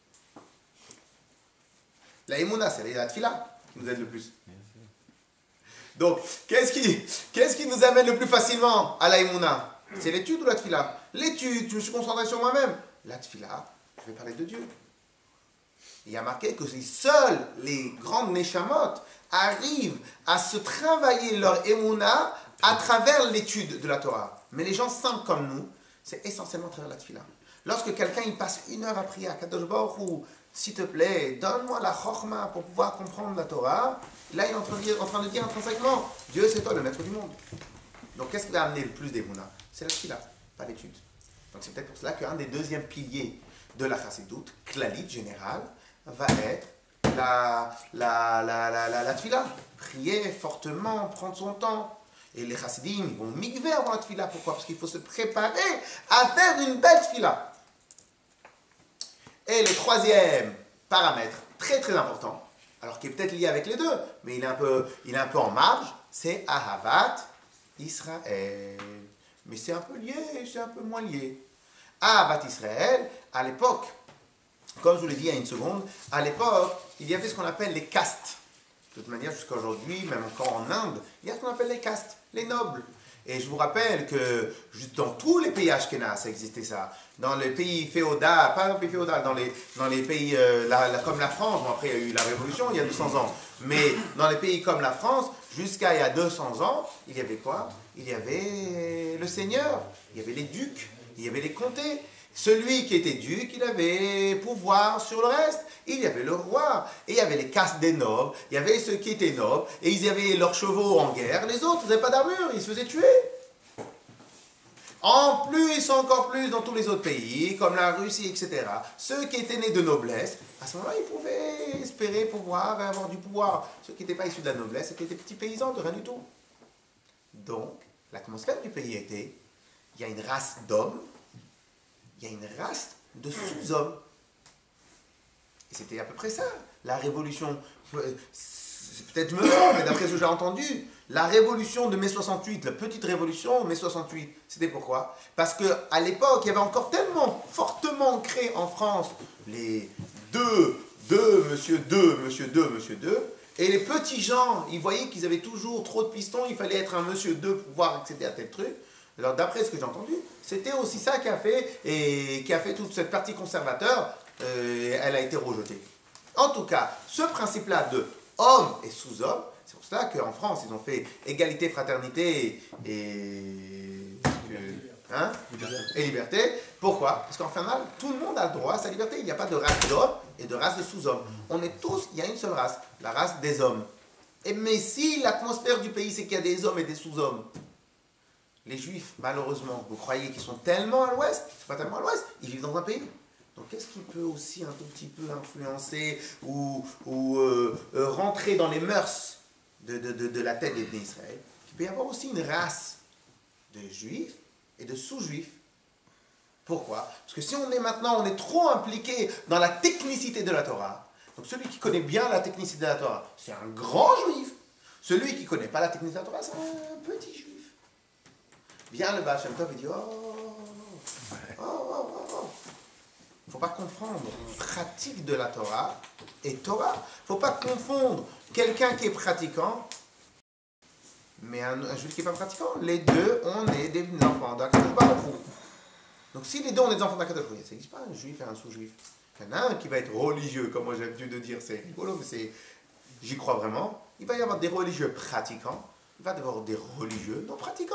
S1: La émouna, c'est la tfila qui nous aide le plus. Donc, qu'est-ce qui, qu'est-ce qui nous amène le plus facilement à la émouna? C'est l'étude ou la tfila? L'étude, je me suis concentré sur moi-même. La tfila, je vais parler de Dieu. Il y a marqué que si seuls les grandes neshamot arrivent à se travailler leur émouna à travers l'étude de la Torah. Mais les gens simples comme nous, c'est essentiellement à travers la tfila. Lorsque quelqu'un il passe une heure à prier à Kadosh Baruch Hu, s'il te plaît, donne-moi la chorma pour pouvoir comprendre la Torah. Là, il est en train de dire, en train de dire intrinsèquement, Dieu, c'est toi le maître du monde. Donc, qu'est-ce qui va amener le plus d'émouna? C'est la tfila, pas l'étude. Donc, c'est peut-être pour cela qu'un des deuxièmes piliers de la chassidut, clalit générale, va être la, la, la, la, la, la tfila. Prier fortement, prendre son temps. Et les chassidim, ils vont migver avant la tfila. Pourquoi? Parce qu'il faut se préparer à faire une belle tfila. Et le troisième paramètre, très très important, alors qui est peut-être lié avec les deux, mais il est un peu, il est un peu en marge, c'est Ahavat Israël. Mais c'est un peu lié, c'est un peu moins lié. Ahavat Israël, à l'époque, comme je vous l'ai dit il y a une seconde, à l'époque, il y avait ce qu'on appelle les castes. De toute manière, jusqu'à aujourd'hui, même encore en Inde, il y a ce qu'on appelle les castes, les nobles. Et je vous rappelle que juste dans tous les pays ashkénazes, ça existait ça. Dans les pays féodaux, pas dans les pays féodaux, dans les, dans les pays euh, la, la, comme la France, bon après il y a eu la Révolution il y a deux cents ans, mais dans les pays comme la France, jusqu'à il y a deux cents ans, il y avait quoi? Il y avait le seigneur, il y avait les ducs, il y avait les comtés. Celui qui était duc, il avait pouvoir sur le reste. Il y avait le roi, et il y avait les castes des nobles, il y avait ceux qui étaient nobles, et ils avaient leurs chevaux en guerre, les autres, ils n'avaient pas d'armure, ils se faisaient tuer. En plus, encore plus dans tous les autres pays, comme la Russie, et cetera, ceux qui étaient nés de noblesse, à ce moment-là, ils pouvaient espérer pouvoir avoir du pouvoir. Ceux qui n'étaient pas issus de la noblesse, c'était des petits paysans de rien du tout. Donc, L'atmosphère du pays était, il y a une race d'hommes, il y a une race de sous-hommes. Et c'était à peu près ça, la révolution. Peut-être je me trompe, mais d'après ce que j'ai entendu, la révolution de mai soixante-huit, la petite révolution de mai soixante-huit, c'était pourquoi? Parce qu'à l'époque, il y avait encore tellement fortement ancré en France les deux, deux, monsieur deux, monsieur deux, monsieur deux, et les petits gens, ils voyaient qu'ils avaient toujours trop de pistons, il fallait être un monsieur deux pour pouvoir accéder à tel truc. Alors d'après ce que j'ai entendu, c'était aussi ça qui a fait, et qui a fait toute cette partie conservateur, euh, elle a été rejetée. En tout cas, ce principe-là de homme et sous-homme, c'est pour cela qu'en France, ils ont fait égalité, fraternité et, hein, et liberté. Pourquoi? Parce qu'en fin de mal, tout le monde a le droit à sa liberté. Il n'y a pas de race d'hommes et de race de sous-hommes. On est tous, il y a une seule race, la race des hommes. Et mais si l'atmosphère du pays, c'est qu'il y a des hommes et des sous-hommes, les Juifs, malheureusement, vous croyez qu'ils sont tellement à l'ouest, ils ne sont pas tellement à l'ouest, ils vivent dans un pays. Donc, qu'est-ce qui peut aussi un tout petit peu influencer ou, ou euh, euh, rentrer dans les mœurs de, de, de, de la tête des Bnei Israël? Il peut y avoir aussi une race de juifs et de sous-juifs. Pourquoi? Parce que si on est maintenant, on est trop impliqué dans la technicité de la Torah. Donc, celui qui connaît bien la technicité de la Torah, c'est un grand juif. Celui qui ne connaît pas la technicité de la Torah, c'est un petit juif. Vient le Baal Shem Tov et dit, oh, oh, oh, oh, oh. Il ne faut pas confondre pratique de la Torah et Torah. Il ne faut pas confondre quelqu'un qui est pratiquant, mais un, un juif qui n'est pas pratiquant. Les deux, on est des enfants d'Akadosh Baruch Hu. Donc si les deux, on est des enfants d'Akadosh Baruch Hu, ça n'existe pas un juif et un sous-juif. Il y en a un qui va être religieux, comme moi j'ai l'habitude de dire, c'est rigolo, mais c'est, j'y crois vraiment. Il va y avoir des religieux pratiquants, il va y avoir des religieux non pratiquants.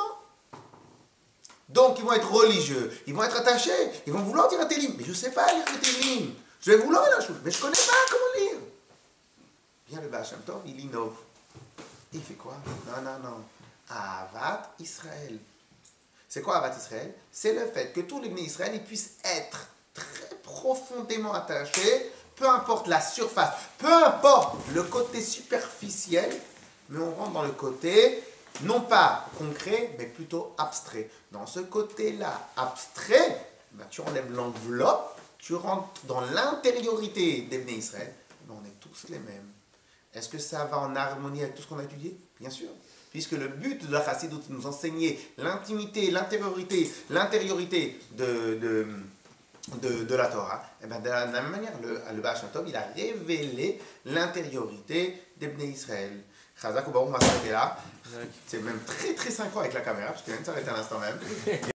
S1: Donc, ils vont être religieux, ils vont être attachés, ils vont vouloir dire un télim. Mais je ne sais pas lire le télim. Je vais vouloir la chose, mais je ne connais pas comment lire. Bien le Baal Shem Tov, il innove. Et il fait quoi? Non, non, non. Ahavat Israël. C'est quoi Ahavat Israël? C'est le fait que tous les Bnei Israël ils puissent être très profondément attachés, peu importe la surface, peu importe le côté superficiel, mais on rentre dans le côté non pas concret, mais plutôt abstrait. Dans ce côté-là, abstrait, ben, tu enlèves l'enveloppe, tu rentres dans l'intériorité des Bnei Israël, ben, on est tous les mêmes. Est-ce que ça va en harmonie avec tout ce qu'on a étudié? Bien sûr. Puisque le but de la Chassidut, c'est de nous enseigner l'intimité, l'intériorité, l'intériorité de, de, de, de la Torah. Et ben, de la même manière, le, le Baal Shem Tov, il a révélé l'intériorité des Bnei Israël. Chazak ou Baruch, on va s'arrêter là. C'est même très très synchro avec la caméra, parce qu'il vient de s'arrêter à l'instant même.